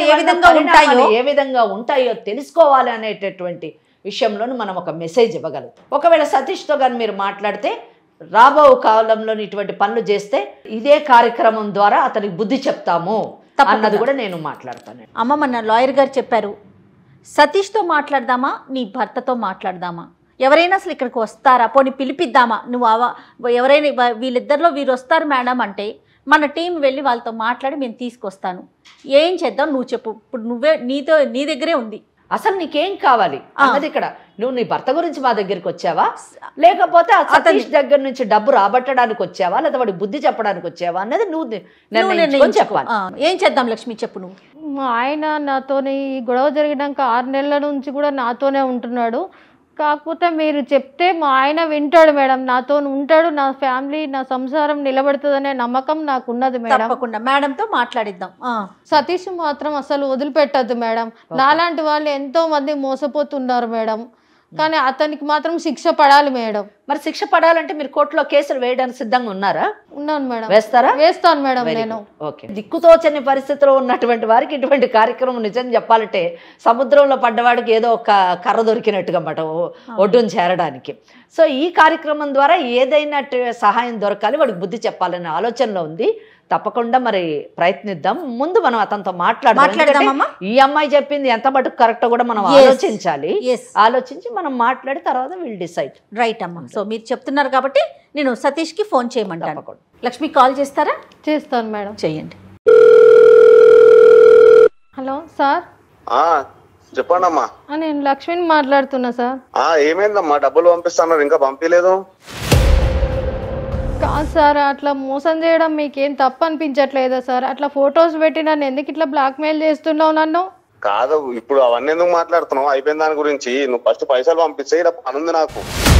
ఏ విధంగా ఉంటాయో తెలుసుకోవాలి అనేటటువంటి విషయంలోనూ మనం ఒక మెసేజ్ ఇవ్వగలుగుతాం. ఒకవేళ సతీష్తో కానీ మీరు మాట్లాడితే రాబో కాలంలో ఇటువంటి పనులు చేస్తే ఇదే కార్యక్రమం ద్వారా అతనికి బుద్ధి చెప్తాము అన్నది కూడా నేను మాట్లాడతాను. అమ్మ, మన లాయర్ గారు చెప్పారు, సతీష్తో మాట్లాడదామా నీ భర్తతో మాట్లాడదామా, ఎవరైనా అసలు ఇక్కడికి వస్తారా, పోనీ పిలిపిద్దామా, నువ్వు ఎవరైనా వీళ్ళిద్దరిలో వీరు వస్తారు మేడం అంటే మన టీం వెళ్ళి వాళ్ళతో మాట్లాడి మేము తీసుకొస్తాను, ఏం చేద్దాం నువ్వు చెప్పు. ఇప్పుడు నీ దగ్గరే ఉంది, అసలు నీకేం కావాలి అన్నది. ఇక్కడ నువ్వు నీ భర్త గురించి మా దగ్గరికి వచ్చావా, లేకపోతే సతీష్ దగ్గర నుంచి డబ్బు రాబట్టడానికి వచ్చావా, లేదా వాడికి బుద్ధి చెప్పడానికి వచ్చావా అన్నది నువ్వు నిర్ణయించుకొని చెప్పాలి. ఏం చేద్దాం లక్ష్మి, చెప్పు నువ్వు. ఆయన నాతోనే ఈ గొడవ జరిగినాక 6 నెలల నుంచి కూడా నాతోనే ఉంటున్నాడు. కాకపోతే మీరు చెప్తే మా ఆయన వింటాడు మేడం, నాతో ఉంటాడు, నా ఫ్యామిలీ నా సంసారం నిలబడుతుందనే నమ్మకం నాకు ఉన్నది మేడం. తప్పకుండా మేడంతో మాట్లాడిద్దాం. సతీష్ మాత్రం అసలు వదిలిపెట్టద్దు మేడం. నాలాంటి వాళ్ళు ఎంతో మంది మోసపోతున్నారు మేడం. కానీ అతనికి మాత్రం శిక్ష పడాలి మేడం. మరి శిక్ష పడాలంటే మీరు కోర్టులో కేసులు వేయడానికి సిద్ధంగా ఉన్నారా? ఉన్నాను మేడం. వేస్తారా? వేస్తాను మేడం నేను. ఓకే. దిక్కుతోచని పరిస్థితిలో ఉన్నటువంటి వారికి ఇటువంటి కార్యక్రమం నిజం చెప్పాలంటే సముద్రంలో పడ్డవాడికి ఏదో ఒక కర్ర దొరికినట్టుగా మాట ఒడ్డును చేరడానికి. సో ఈ కార్యక్రమం ద్వారా ఏదైనా సహాయం దొరకాలి, వాడికి బుద్ధి చెప్పాలనే ఆలోచనలో ఉంది. తప్పకుండా మరి ప్రయత్నిద్దాం. ముందు మనం అతనితో మాట్లాడదాం. ఈ అమ్మాయి చెప్పింది ఎంత మటుకు కరెక్ట్ కూడా మనం ఆలోచించాలి. ఆలోచించి మనం మాట్లాడి తర్వాత విల్ డిసైడ్. రైట్ అమ్మా. సో మీరు చెప్తున్నారు కాబట్టి నేను సతీష్కి ఫోన్ చేయమంటాను. లక్ష్మి కాల్ చేస్తారా? చేస్తాను మేడం. చెయ్యండి. Hello sir. చెప్పండి అమ్మా. నేను లక్ష్మిని మాట్లాడుతున్నా సార్. ఏమైందమ్మా? డబ్బులు పంపిస్తాను, ఇంకా పంపించలేదు. కాదు సార్, అట్లా మోసం చేయడం మీకేం తప్పు అనిపించట్లేదా సార్? అట్లా ఫొటోస్ పెట్టి నన్ను ఎందుకు ఇట్లా బ్లాక్మెయిల్ చేస్తున్నావు నన్ను? కాదు, ఇప్పుడు అవన్నీ ఎందుకు మాట్లాడుతున్నావు? అయిపోయిన దాని గురించి నువ్వు ఫస్ట్ పైసలు పంపిస్తే ఇక్కడ పని ఉంది నాకు.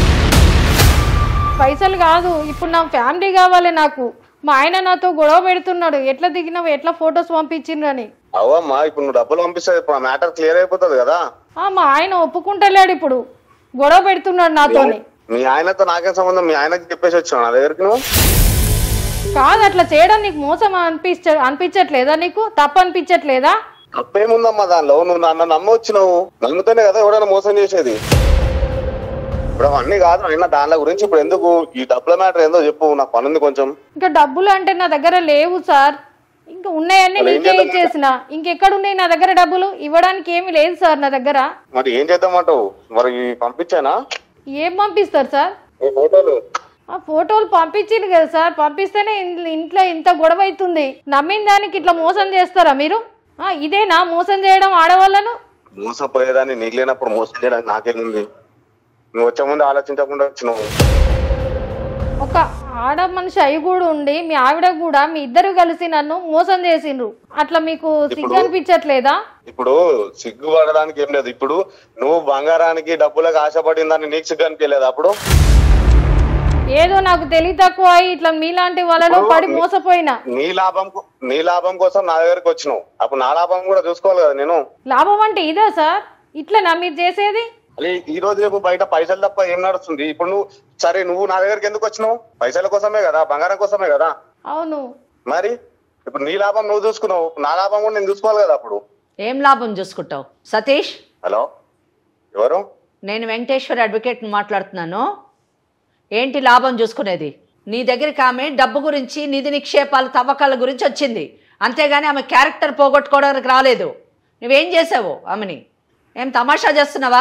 పైసలు కాదు, ఇప్పుడు నా ఫ్యామిలీ కావాలి నాకు. మా ఆయన నాతో గొడవ పెడుతున్నాడు, ఎట్లా దిగినావు, ఎట్లా ఫొటోస్ పంపించిండ్రని. అవమ్మా, ఇప్పుడు నువ్వు డబ్బులు పంపిస్తే ఇప్పుడు మ్యాటర్ క్లియర్ అయిపోతుంది కదా. మా ఆయన ఒప్పుకుంటలేడు, ఇప్పుడు గొడవ పెడుతున్నాడు నాతోని. మీ ఆయనతో నాకేం సంబంధం? మీ ఆయనకి చెప్పేసి వచ్చావు నా దగ్గరికి నువ్వు. కాదు, అట్లా చేయడం నీకు మోసం అనిపించట్లేదా? నీకు తప్పు అనిపించట్లేదా? తప్పేముందమ్మా దానిలో? నువ్వు నన్ను నమ్మొచ్చినావు, నమ్ముతేనే కదా ఎవడైనా మోసం చేసేది. ఇప్పుడు అవన్నీ కాదు అయినా దానిల గురించి ఇప్పుడు ఎందుకు? ఈ డబ్బుల మ్యాటర్ ఏందో చెప్పు, నాకు పని ఉంది కొంచెం. ఇంకా డబ్బులు అంటే నా దగ్గర లేవు సార్. ఇంకా ఉన్నాయన్నీ నీకే ఇచ్చేసిన. ఇంకెక్కడ ఉన్నాయి నా దగ్గర డబ్బులు? ఇవ్వడానికి ఏమీ లేదు సార్ నా దగ్గర. మరి ఏం చేద్దామంటావు? మరి పంపించానా? ఏం పంపిస్తారు సార్? ఫోటోలు పంపించింది కదా సార్, పంపిస్తేనే ఇంట్లో ఇంత గొడవ అవుతుంది. నమ్మిన దానికి ఇట్లా మోసం చేస్తారా మీరు? ఇదేనా మోసం చేయడం ఆడవాళ్ళను? మోసపోయేదాన్ని నీకు లేనప్పుడు మోసం చేయడానికి నాకేముంది? నువ్వు వచ్చే ముందు ఆలోచించకుండా వచ్చినావు. ఒక ఆడ మనిషి అయి కూడా ఉండి మీ ఆవిడ కూడా మీ ఇద్దరు కలిసి నన్ను మోసం చేసిండ్రు. అట్లా మీకు సిగ్గు అనిపించట్లేదా? ఇప్పుడు సిగ్గు పడడానికి ఏం లేదు. ఇప్పుడు నువ్వు బంగారానికి డబ్బులకు ఆశపడిందని నీకు సిగ్గు అనిపించలేదు? అప్పుడు ఏదో నాకు తెలివి తక్కువ ఇట్లా మీలాంటి వాళ్ళలో పడి మోసపోయినా. నీ లాభం కోసం నా దగ్గరకు వచ్చినావు, అప్పుడు నా లాభం కూడా చూసుకోవాలి కదా. నేను లాభం అంటే ఇదే సార్? ఇట్లా మీరు చేసేది? ఈ రోజు రేపు బయట పైసలు తప్ప ఏం నడుస్తుంది? ఇప్పుడు నువ్వు నా దగ్గరికి ఎందుకు వచ్చినావు? పైసల కోసమే కదా, బంగారం కోసమే కదా. అవును. మరి ఇప్పుడు నీ లాభం నువ్వు చూసుకున్నావు, నా లాభం కూడా నేను చూసుకోవాలి కదా. అప్పుడు ఏం లాభం చూసుకుంటావు? సతీష్. హలో, ఎవరు? నేను వెంకటేశ్వర్ అడ్వకేట్ మాట్లాడుతున్నాను. ఏంటి లాభం చూసుకునేది? నీ దగ్గరికి ఆమె డబ్బు గురించి, నిధి నిక్షేపాలు, తవ్వకాల గురించి వచ్చింది, అంతేగాని ఆమె క్యారెక్టర్ పోగొట్టుకోవడానికి రాలేదు. నువ్వేం చేసావు? ఆమెని ఏం తమాషా చేస్తున్నావా?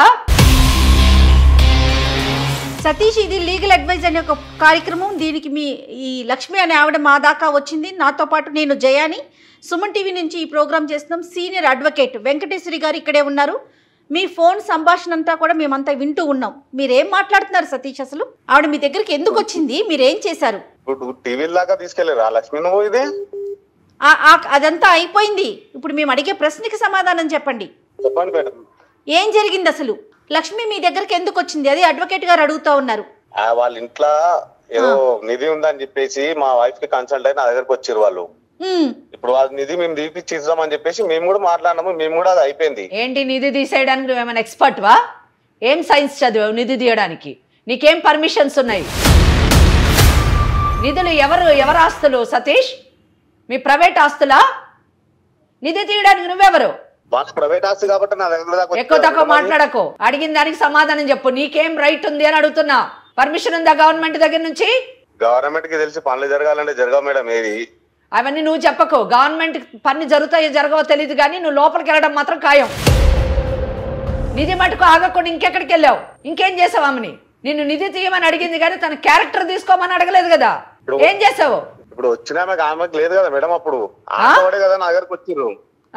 సతీష్, ఇది లీగల్ అడ్వైజ్ అనే ఒక కార్యక్రమం. దీనికి ఈ లక్ష్మి అనే ఆవిడ మా దాకా వచ్చింది. నాతో పాటు నేను జయాని సుమన్ టీవీ నుంచి ఈ ప్రోగ్రామ్ చేస్తున్నాం. సీనియర్ అడ్వకేట్ వెంకటేశ్వరి గారు ఇక్కడే ఉన్నారు. మీ ఫోన్ సంభాషణ అంతా కూడా మేమంతా వింటూ ఉన్నాం. మీరేం మాట్లాడుతున్నారు సతీష్? అసలు ఆవిడ మీ దగ్గరికి ఎందుకు వచ్చింది? మీరేం చేశారు? టీవీ లాగా తీసుకెళ్లేరా లక్ష్మి నువ్వు? ఇదే అదంతా అయిపోయింది. ఇప్పుడు మేము అడిగే ప్రశ్నకి సమాధానం చెప్పండి. చెప్పండి మేడం, ఏం జరిగింది అసలు? లక్ష్మి మీ దగ్గరికి ఎందుకు వచ్చింది? అది అడ్వకేట్ గారు అడుగుతా ఉన్నారు. వాళ్ళ ఇంట్లో ఏదో నిధి ఉందని చెప్పేసి మా వైఫ్ కి కన్సల్ట్ అయి నా దగ్గరకు వచ్చారు వాళ్ళు. ఇప్పుడు వాళ్ళ నిధి మేము తీపిచ్చి ఇద్దామని చెప్పేసి మేము కూడా మాట్లాడినాము. మేము కూడా అది అయిపోయింది. ఏంటి నిధి తీసేయడానికి నువ్వేమైనా ఎక్స్పర్ట్ వా? ఏం సైన్స్ చదివావు నిధి తీయడానికి? నీకేం పర్మిషన్స్ ఉన్నాయి? నిధులు ఎవరు ఆస్తులు సతీష్? మీ ప్రైవేట్ ఆస్తులా? నిధి తీయడానికి నువ్వెవరు? ప్రైవేట్ ఆస్తి కాబట్టి నా దగ్గర ఎక్కువ తక్కువ మాట్లాడకు. అడిగిన దానికి సమాధానం చెప్పు. నీకేం రైట్ ఉంది అని అడుగుతున్నా. పర్మిషన్ ఉందా గవర్నమెంట్ దగ్గర నుంచి? గవర్నమెంట్ కి తెలిసి పనులు జరగాలంటే జరగవు మేడం. ఏది అవన్నీ నువ్వు చెప్పకు. గవర్నమెంట్ పని జరుగుతాయో జరగవో తెలియదు కానీ నువ్వు లోపలికి వెళ్ళడం మాత్రం ఖాయం. నిధి మటుకు ఆగకుండా ఇంకెక్కడికి వెళ్ళావు? ఇంకేం చేసావు? ఆమెని నిన్ను నిధి తీయమని అడిగింది కానీ తన క్యారెక్టర్ తీసుకోమని అడగలేదు కదా. ఏం చేసావు? ఇప్పుడు వచ్చిన ఆమెకు లేదు కదా మేడం. అప్పుడు ఆశపడే కదా నా దగ్గరకు వచ్చిర్రు.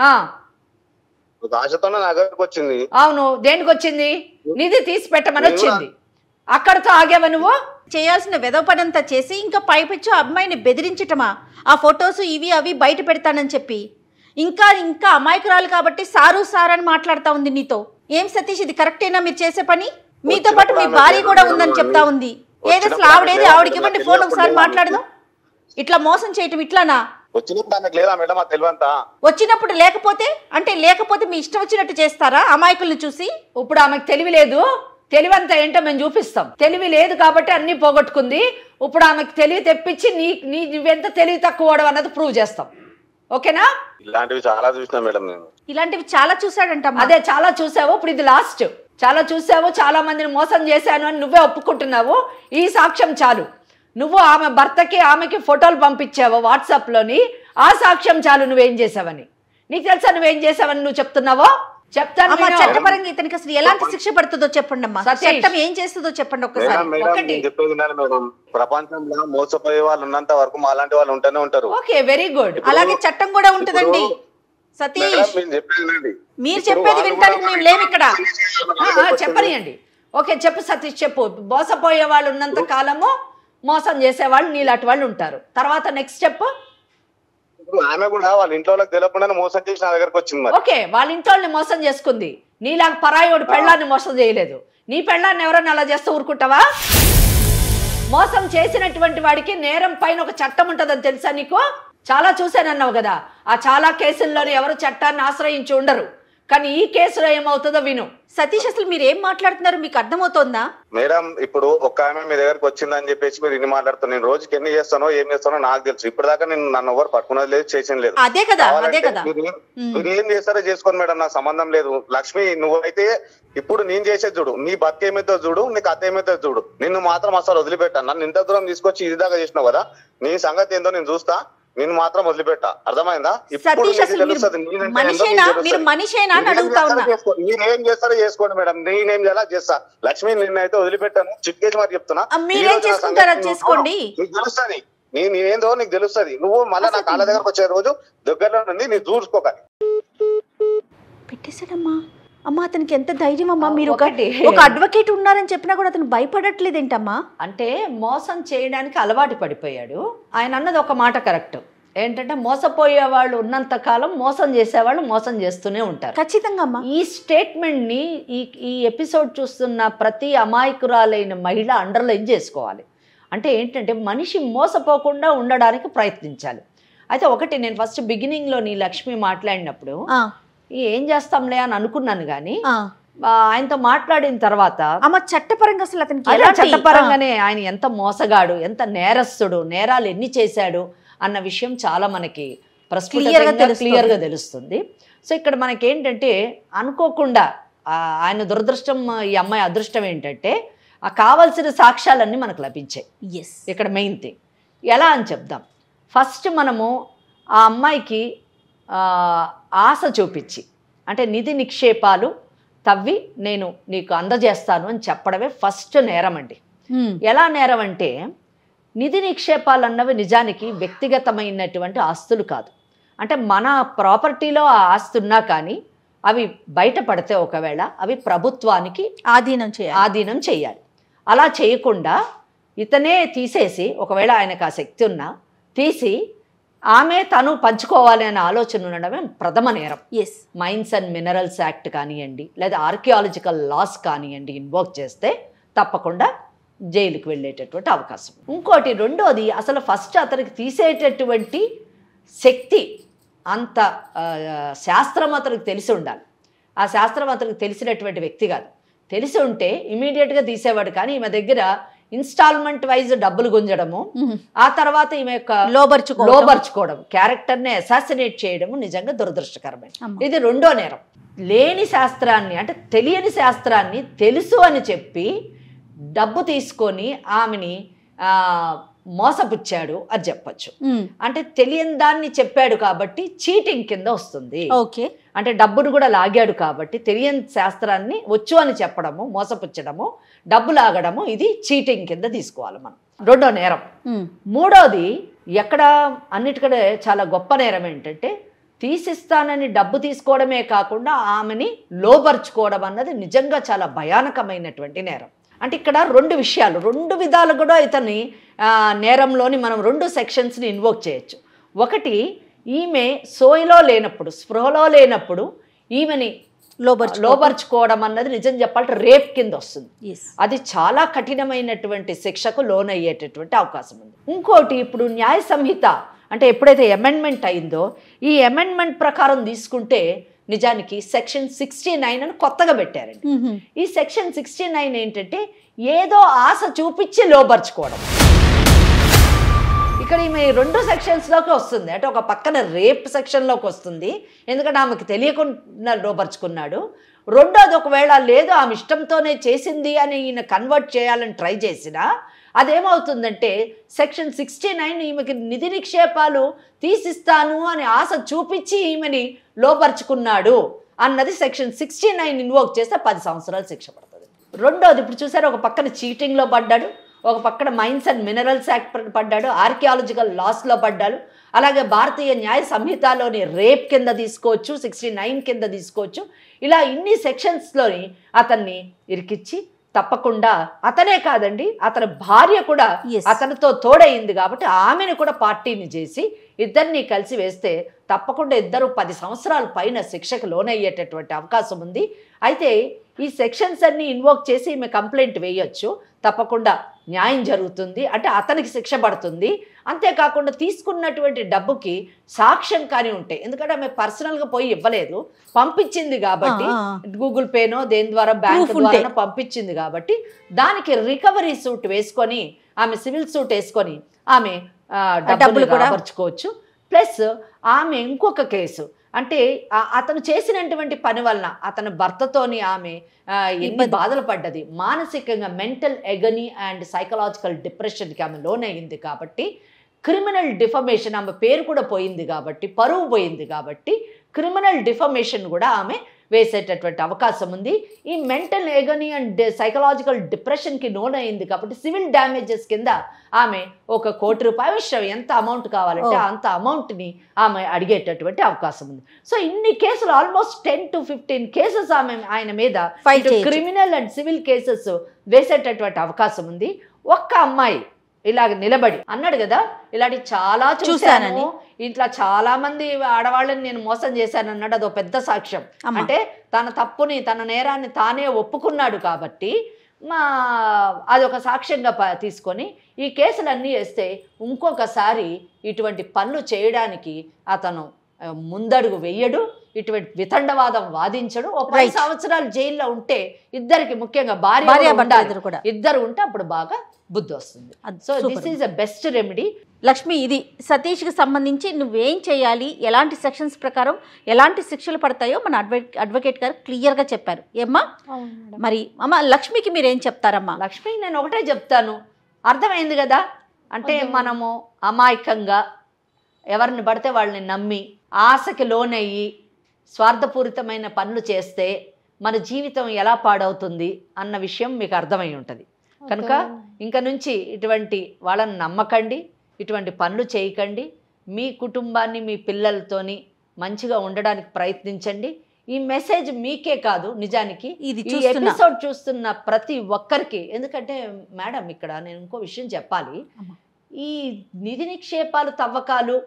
ఆశతోనే నా దగ్గరకు వచ్చింది. అవును, దేనికి వచ్చింది? నిధి తీసి పెట్టమని వచ్చింది. అక్కడతో ఆగావా నువ్వు? చేయాల్సిన వెధవ పనంతా చేసి ఇంకా పైపెచ్చు అమ్మాయిని బెదిరించటమా? ఆ ఫొటోస్ ఇవి అవి బయట పెడతానని చెప్పి ఇంకా అమాయకురాలు కాబట్టి సారు అని మాట్లాడుతూ ఉంది నీతో. ఏం సతీష్, ఇది కరెక్టేనా మీరు చేసే పని? మీతో పాటు మీ భార్య కూడా ఉందని చెప్తా ఉంది. ఏదో ఆవిడేది, ఆవిడకి ఇవ్వండి ఫోన్, ఒకసారి మాట్లాడదాం. ఇట్లా మోసం చేయటం ఇట్లానా? వచ్చినప్పుడు లేకపోతే మీ ఇష్టం వచ్చినట్టు చేస్తారా అమాయకుల్ని చూసి? ఇప్పుడు ఆమెకు తెలివి లేదు, తెలివంతా ఏంటో మేము చూపిస్తాం. తెలివి లేదు కాబట్టి అన్ని పోగొట్టుకుంది. ఇప్పుడు ఆమెకు తెలివి తెప్పించి నువ్వెంత తెలివి తక్కువ అన్నది ప్రూవ్ చేస్తాం. ఓకేనా? ఇలాంటివి చాలా చూసినా మేడం నేను. ఇలాంటివి చాలా చూసాడంట. అదే చాలా చూసావు, ఇప్పుడు ఇది లాస్ట్. చాలా చూసావు, చాలా మందిని మోసం చేశాను అని నువ్వే ఒప్పుకుంటున్నావు. ఈ సాక్ష్యం చాలు. నువ్వు ఆమె భర్తకి ఆమెకి ఫోటోలు పంపించావు వాట్సాప్లోని, ఆ సాక్ష్యం చాలు నువ్వేం చేసావని. నీకు తెలుసా నువ్వేం చేసావని నువ్వు చెప్తున్నావో? చెప్తాను. చట్టపరంగా ఇతనికి అసలు ఎలాంటి శిక్ష పడుతుందో చెప్పండి అమ్మా. చట్టం ఏం చేస్తుందో చెప్పండి ఒక్కసారి. చెప్పేది మేడం, ప్రపంచంలో మోసపోయే వాళ్ళు ఉన్నంత వరకు మా లాంటి వాళ్ళు ఉంటూనే ఉంటారు. Okay, very good. అలాగే చట్టం కూడా ఉంటుందండి సతీష్. మీరు చెప్పేది వింటానికి మేము లేము ఇక్కడ. చెప్పనియండి. ఓకే, చెప్పు సతీష్, చెప్పు. మోసపోయే వాళ్ళు ఉన్నంత కాలము మోసం చేసేవాళ్ళు నీలాంటి వాళ్ళు ఉంటారు. తర్వాత నెక్స్ట్ స్టెప్. ఆమె కూడా వాళ్ళ ఇంట్లో తెలియకుండా మోసం చేసి నా దగ్గరకు వచ్చింది. ఓకే, వాళ్ళ ఇంట్లో మోసం చేసుకుంది. నీలాగా పరాయోడు పెళ్ళాన్ని మోసం చేయలేదు. నీ పెళ్ళాన్ని ఎవరన్నా అలా చేస్తూ ఊరుకుంటావా? మోసం చేసినటువంటి వాడికి నేరం పైన ఒక చట్టం ఉంటుందని తెలుసా నీకు? చాలా చూశానన్నావు కదా. ఆ చాలా కేసుల్లోనే ఎవరు చట్టాన్ని ఆశ్రయించి ఉండరు. కానీ ఈ కేసులో ఏమవుతుందో విను. సతీష్, అసలు మీరు ఏం మాట్లాడుతున్నారు మీకు అర్థమవుతోందా? మేడం, ఇప్పుడు ఒక ఆమె మీ దగ్గరకు వచ్చిందని చెప్పేసి మీరు ఇన్ని మాట్లాడుతున్నారు. నేను రోజుకి ఎన్ని చేస్తానో ఏం చేస్తానో నాకు తెలుసు. ఇప్పటిదాకా నేను నన్ను ఎవరు పట్టుకున్నది లేదు, చేసిన లేదు. అదే కదా, అదే కదా. మీరు ఏం చేస్తారో చేసుకోండి మేడం, నాకు సంబంధం లేదు. లక్ష్మి, నువ్వైతే ఇప్పుడు నేను చేసేది చూడు, నీ బతుకు ఏమైతే చూడు, నీకు అత్త ఏమైతే చూడు. నిన్ను మాత్రం అసలు వదిలిపెట్టాను. నన్ను ఇంత దూరం తీసుకొచ్చి ఇది దాకా చేసినావు కదా, నీ సంగతి ఏందో నేను చూస్తా. నిన్ను మాత్రం వదిలిపెట్టా. అర్థమైందా? ఇప్పుడు మీరేం చేస్తారో చేసుకోండి మేడం, నేనేం చేయాలా చేస్తా. లక్ష్మి, నిన్నైతే వదిలిపెట్టాను. చిక్కేసి మరి చెప్తున్నా, చేసుకోండి. నీకు తెలుస్తుంది నేనేందో, నీకు తెలుస్తుంది. నువ్వు మళ్ళీ నా కాళ్ళ దగ్గరకు వచ్చే రోజు దగ్గరలో నుండి నీ చూసుకోవాలి. పెట్టేశాడమ్మా. అమ్మా, అతనికి ఎంత ధైర్యం అమ్మా. మీరు ఒక అడ్వకేట్ ఉన్నారని చెప్పినా కూడా అతను భయపడట్లేదు ఏంటమ్మా? అంటే మోసం చేయడానికి అలవాటు పడిపోయాడు. ఆయన అన్నది ఒక మాట కరెక్ట్. ఏంటంటే మోసపోయే వాళ్ళు ఉన్నంత కాలం మోసం చేసేవాళ్ళు మోసం చేస్తూనే ఉంటారు. ఖచ్చితంగా అమ్మా. ఈ స్టేట్మెంట్ని ఈ ఎపిసోడ్ చూస్తున్న ప్రతి అమాయకురాలైన మహిళ అండర్లైన్ చేసుకోవాలి. అంటే ఏంటంటే మనిషి మోసపోకుండా ఉండడానికి ప్రయత్నించాలి. అయితే ఒకటి, నేను ఫస్ట్ బిగినింగ్లో నీ లక్ష్మి మాట్లాడినప్పుడు ఏం చేస్తాంలే అని అనుకున్నాను. కానీ ఆయనతో మాట్లాడిన తర్వాత చట్టపరంగా అసలు అతనికి చట్టపరంగానే ఆయన ఎంత మోసగాడు, ఎంత నేరస్తుడు, నేరాలు ఎన్ని చేశాడు అన్న విషయం చాలా మనకి క్లియర్గా తెలుస్తుంది. సో ఇక్కడ మనకేంటంటే అనుకోకుండా ఆయన దురదృష్టం, ఈ అమ్మాయి అదృష్టం ఏంటంటే ఆ కావాల్సిన సాక్ష్యాలన్నీ మనకు లభించాయి. ఇక్కడ మెయిన్ థింగ్ ఎలా అని చెప్దాం. ఫస్ట్ మనము ఆ అమ్మాయికి ఆశ చూపించి, అంటే నిధి నిక్షేపాలు తవ్వి నేను నీకు అందజేస్తాను అని చెప్పడమే ఫస్ట్ నేరం అండి. ఎలా నేరం అంటే, నిధి నిక్షేపాలు అన్నవి నిజానికి వ్యక్తిగతమైనటువంటి ఆస్తులు కాదు. అంటే మన ప్రాపర్టీలో ఆ ఆస్తి ఉన్నా కానీ అవి బయటపడితే ఒకవేళ అవి ప్రభుత్వానికి ఆధీనం చేయాలి. అలా చేయకుండా ఇతనే తీసేసి, ఒకవేళ ఆయనకు ఆ శక్తి ఉన్నా తీసి ఆమె తను పంచుకోవాలి అనే ఆలోచన ఉండడమే ప్రథమ నేరం. మైన్స్ అండ్ మినరల్స్ యాక్ట్ కానివ్వండి, లేదా ఆర్కియాలజికల్ లాస్ కానివ్వండి, ఇన్వోక్ చేస్తే తప్పకుండా జైలుకి వెళ్ళేటటువంటి అవకాశం. ఇంకోటి, రెండోది, అసలు ఫస్ట్ అతనికి తీసేటటువంటి శక్తి అంత శాస్త్రం అతనికి తెలిసి ఉండాలి. ఆ శాస్త్రం అతనికి తెలిసినటువంటి వ్యక్తి కాదు. తెలిసి ఉంటే ఇమీడియట్గా తీసేవాడు. కానీ ఈమె దగ్గర ఇన్స్టాల్మెంట్ వైజ్ డబ్బులు గుంజడము, ఆ తర్వాత ఈమె యొక్క లోబర్చుకోవడం, క్యారెక్టర్ని అసాసినేట్ చేయడము నిజంగా దురదృష్టకరమైన. ఇది రెండో నేరం. లేని శాస్త్రాన్ని, అంటే తెలియని శాస్త్రాన్ని తెలుసు అని చెప్పి డబ్బు తీసుకొని ఆమెని మోసపుచ్చాడు అని చెప్పచ్చు. అంటే తెలియని దాన్ని చెప్పాడు కాబట్టి చీటింగ్ కింద వస్తుంది. అంటే డబ్బును కూడా లాగాడు కాబట్టి తెలియని శాస్త్రాన్ని వచ్చు అని చెప్పడము, మోసపుచ్చడము, డబ్బు లాగడము, ఇది చీటింగ్ కింద తీసుకోవాలి మనం. రెండో నేరం. మూడోది, ఎక్కడ అన్నిటికంటే చాలా గొప్ప నేరం ఏంటంటే, తీసిస్తానని డబ్బు తీసుకోవడమే కాకుండా ఆమెని లోబర్చుకోవడం అన్నది నిజంగా చాలా భయానకమైనటువంటి నేరం. అంటే ఇక్కడ రెండు విషయాలు, రెండు విధాలు కూడా ఇతన్ని నేరంలోని మనం రెండు సెక్షన్స్ని ఇన్వోక్ చేయొచ్చు. ఒకటి, ఈమె సోయిలో లేనప్పుడు, స్పృహలో లేనప్పుడు ఈమెని లోబర్చుకోవడం అన్నది నిజం చెప్పాలంటే రేప్ కింద వస్తుంది. అది చాలా కఠినమైనటువంటి శిక్షకు లోనయ్యేటటువంటి అవకాశం ఉంది. ఇంకోటి, ఇప్పుడు న్యాయ సంహిత అంటే ఎప్పుడైతే అమెండ్మెంట్ అయిందో, ఈ అమెండ్మెంట్ ప్రకారం తీసుకుంటే నిజానికి సెక్షన్ 69 అని కొత్తగా పెట్టారండి. ఈ సెక్షన్ 69 ఏంటంటే ఏదో ఆశ చూపించి లోపరుచుకోవడం. ఇక్కడ ఈమె 2 సెక్షన్స్లోకి వస్తుంది. అంటే ఒక పక్కన రేప్ సెక్షన్లోకి వస్తుంది, ఎందుకంటే ఆమెకు తెలియకుండా లోపరుచుకున్నాడు. రెండోది ఒకవేళ లేదు ఆమె ఇష్టంతోనే చేసింది అని ఈయన కన్వర్ట్ చేయాలని ట్రై చేసినా అదేమవుతుందంటే సెక్షన్ 69 ఈమెకి నిధి నిక్షేపాలు తీసిస్తాను అని ఆశ చూపించి ఈమెని లోపరుచుకున్నాడు అన్నది సెక్షన్ 69 ఇన్వోక్ చేస్తే 10 సంవత్సరాలు శిక్ష పడుతుంది. రెండోది ఇప్పుడు చూసారు, ఒక పక్కన చీటింగ్లో పడ్డాడు, ఒక పక్కన మైన్స్ అండ్ మినరల్స్ యాక్ట్ పడ్డాడు, ఆర్కియాలజికల్ లాస్లో పడ్డాడు, అలాగే భారతీయ న్యాయ సంహితలోని రేప్ కింద తీసుకోవచ్చు, 69 కింద తీసుకోవచ్చు. ఇలా ఇన్ని సెక్షన్స్లోని అతన్ని ఇరికిచ్చి తప్పకుండా అతనే కాదండి అతని భార్య కూడా అతనితో తోడయింది కాబట్టి ఆమెను కూడా పార్టీని చేసి ఇద్దరిని కలిసి వేస్తే తప్పకుండా ఇద్దరు 10 సంవత్సరాల పైన శిక్షకు లోనయ్యేటటువంటి అవకాశం ఉంది. అయితే ఈ సెక్షన్స్ అన్ని ఇన్వోక్ చేసి ఈమె కంప్లైంట్ వేయొచ్చు, తప్పకుండా న్యాయం జరుగుతుంది, అంటే అతనికి శిక్ష పడుతుంది. అంతేకాకుండా తీసుకున్నటువంటి డబ్బుకి సాక్ష్యం కానీ ఉంటాయి, ఎందుకంటే ఆమె పర్సనల్గా పోయి ఇవ్వలేదు, పంపించింది కాబట్టి గూగుల్ పేనో దేని ద్వారా బ్యాంక్ ద్వారా పంపించింది కాబట్టి దానికి రికవరీ సూట్ వేసుకొని ఆమె సివిల్ సూట్ వేసుకొని ఆమె డబ్బులు కూడా పరుచుకోవచ్చు. ప్లస్ ఆమె ఇంకొక కేసు అంటే అతను చేసినటువంటి పని వలన అతని భర్తతోని ఆమె ఎన్ని బాధలు పడ్డది, మానసికంగా మెంటల్ ఎగనీ అండ్ సైకలాజికల్ డిప్రెషన్కి ఆమె లోనయ్యింది కాబట్టి క్రిమినల్ డిఫమేషన్, ఆమె పేరు కూడా పోయింది కాబట్టి, పరువు పోయింది కాబట్టి క్రిమినల్ డిఫమేషన్ కూడా ఆమె వేసేటటువంటి అవకాశం ఉంది. ఈ మెంటల్ ఎగనీ అండ్ సైకలాజికల్ డిప్రెషన్కి లోనయ్యింది కాబట్టి సివిల్ డ్యామేజెస్ కింద ఆమె ఒక ₹1,00,000 ఎంత అమౌంట్ కావాలంటే అంత అమౌంట్ని ఆమె అడిగేటటువంటి అవకాశం ఉంది. సో ఇన్ని కేసులు ఆల్మోస్ట్ 10 to 15 కేసెస్ ఆయన మీద క్రిమినల్ అండ్ సివిల్ కేసెస్ వేసేటటువంటి అవకాశం ఉంది. ఒక్క అమ్మాయి ఇలాగ నిలబడి అన్నాడు కదా, ఇలాంటి చాలా చూశాను, ఇంట్లో చాలా మంది ఆడవాళ్ళని నేను మోసం చేశాను అన్నాడు. అదో పెద్ద సాక్ష్యం. అంటే తన తప్పుని తన నేరాన్ని తానే ఒప్పుకున్నాడు కాబట్టి అదొక సాక్ష్యంగా తీసుకొని ఈ కేసులన్నీ వేస్తే ఇంకొకసారి ఇటువంటి పనులు చేయడానికి అతను ముందడుగు వెయ్యడు, ఇటువంటి వితండవాదం వాదించడు. ఒక 10 సంవత్సరాలు జైల్లో ఉంటే ఇద్దరికి, ముఖ్యంగా భార్య ఇద్దరు ఉంటే అప్పుడు బాగా బుద్ధి వస్తుంది. So this is the best remedy. Lakshmi, ఇది సతీష్కి సంబంధించి నువ్వేం చేయాలి, ఎలాంటి సెక్షన్స్ ప్రకారం ఎలాంటి శిక్షలు పడతాయో మన అడ్వకేట్ గారు క్లియర్గా చెప్పారు. ఏమ్మా మరి అమ్మ లక్ష్మికి మీరేం చెప్తారమ్మా? లక్ష్మికి నేను ఒకటే చెప్తాను, అర్థమైంది కదా, అంటే మనము అమాయకంగా ఎవరిని పడితే వాళ్ళని నమ్మి ఆశకి లోనయ్యి స్వార్థపూరితమైన పనులు చేస్తే మన జీవితం ఎలా పాడవుతుంది అన్న విషయం మీకు అర్థమై ఉంటుంది. కనుక ఇంక నుంచి ఇటువంటి వాళ్ళని నమ్మకండి, ఇటువంటి పనులు చేయకండి, మీ కుటుంబాన్ని మీ పిల్లలతోని మంచిగా ఉండడానికి ప్రయత్నించండి. ఈ మెసేజ్ మీకే కాదు, నిజానికి ఈ ఎపిసోడ్ చూస్తున్న ప్రతి ఒక్కరికి. ఎందుకంటే మేడం ఇక్కడ నేను ఇంకో విషయం చెప్పాలి, ఈ నిధి నిక్షేపాలు తవ్వకాలు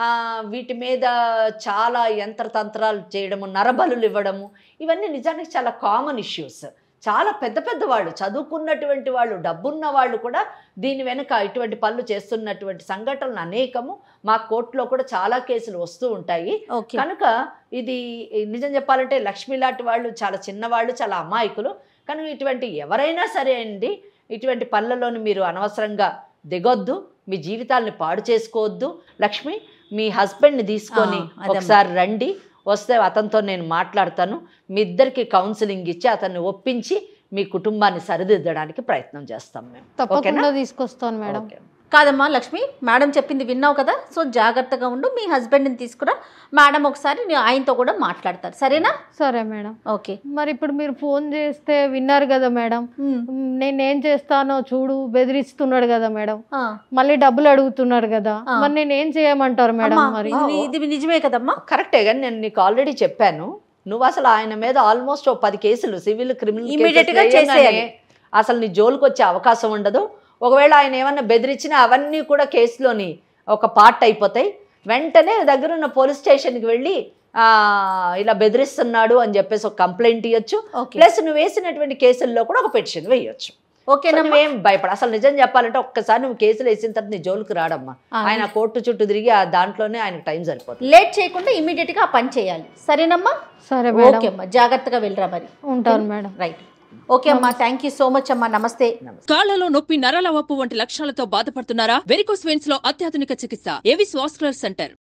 వీటి మీద చాలా యంత్రతంత్రాలు చేయడము, నరబలులు ఇవ్వడము, ఇవన్నీ నిజానికి చాలా కామన్ ఇష్యూస్. చాలా పెద్ద పెద్ద వాళ్ళు, చదువుకున్నటువంటి వాళ్ళు, డబ్బున్న వాళ్ళు కూడా దీని వెనుక ఇటువంటి పనులు చేస్తున్నటువంటి సంఘటనలు అనేకము మా కోర్టులో కూడా చాలా కేసులు వస్తూ ఉంటాయి. కనుక ఇది నిజం చెప్పాలంటే లక్ష్మి లాంటి వాళ్ళు చాలా చిన్నవాళ్ళు, చాలా అమాయకులు. కనుక ఇటువంటి ఎవరైనా సరే అండి, ఇటువంటి పనులలోని మీరు అనవసరంగా దిగొద్దు, మీ జీవితాలని పాడు చేసుకోవద్దు. లక్ష్మి, మీ హస్బెండ్ని తీసుకొని ఒకసారి రండి, వస్తే అతనితో నేను మాట్లాడతాను, మీ ఇద్దరికి కౌన్సిలింగ్ ఇచ్చి అతన్ని ఒప్పించి మీ కుటుంబాన్ని సరిదిద్దడానికి ప్రయత్నం చేస్తాం మేము. తప్పకుండా తీసుకొస్తాను మేడం. కాదమ్మా లక్ష్మి, మేడం చెప్పింది విన్నావు కదా, సో జాగ్రత్తగా ఉండు, మీ హస్బెండ్ని తీసుకురా, మేడం ఒకసారి ఆయనతో కూడా మాట్లాడతారు, సరేనా? సరే మేడం. ఓకే. మరి ఇప్పుడు మీరు ఫోన్ చేస్తే విన్నారు కదా మేడం, నేనేం చేస్తానో చూడు, బెదిరిస్తున్నాడు కదా మేడం, మళ్ళీ డబ్బులు అడుగుతున్నాడు కదా, మరి నేనేం చేయమంటారు మేడం? మరి ఇది నిజమే కదమ్మా? కరెక్టే, కానీ నేను నీకు ఆల్రెడీ చెప్పాను, నువ్వు అసలు ఆయన మీద ఆల్మోస్ట్ 10 కేసులు సివిల్ క్రిమినల్ ఇమీడియట్గా చేసేయాలి, అసలు నీ జోలికి వచ్చే అవకాశం ఉండదు. ఒకవేళ ఆయన ఏమన్నా బెదిరించినా అవన్నీ కూడా కేసులోని ఒక పార్ట్ అయిపోతాయి. వెంటనే దగ్గరున్న పోలీస్ స్టేషన్కి వెళ్ళి ఇలా బెదిరిస్తున్నాడు అని చెప్పేసి ఒక కంప్లైంట్ ఇవ్వచ్చు. ప్లస్ నువ్వు వేసినటువంటి కేసుల్లో కూడా ఒక పిటిషన్ వేయచ్చు. ఓకేనా? నువ్వేం భయపడ. అసలు నిజం చెప్పాలంటే ఒక్కసారి నువ్వు కేసులు వేసిన తర్వాత నీ జోలికి రాడమ్మా. ఆయన కోర్టు చుట్టూ తిరిగి ఆ దాంట్లోనే ఆయనకు టైం సరిపోతుంది. లేట్ చేయకుండా ఇమీడియట్ గా ఆ పని చేయాలి. సరేనమ్మా? సరే ఓకే అమ్మా, జాగ్రత్తగా వెళ్ళరా మరి. ఉంటాను మేడం. రైట్. ఓకే అమ్మా, థ్యాంక్ యూ సో మచ్ అమ్మా. నమస్తే. కాళ్లలో నొప్పి, నరాల వాపు వంటి లక్షణాలతో బాధపడుతున్నారా? వెరికోస్ వెయిన్స్ లో అత్యాధునిక చికిత్స ఏవిస్ వాస్కులర్ సెంటర్.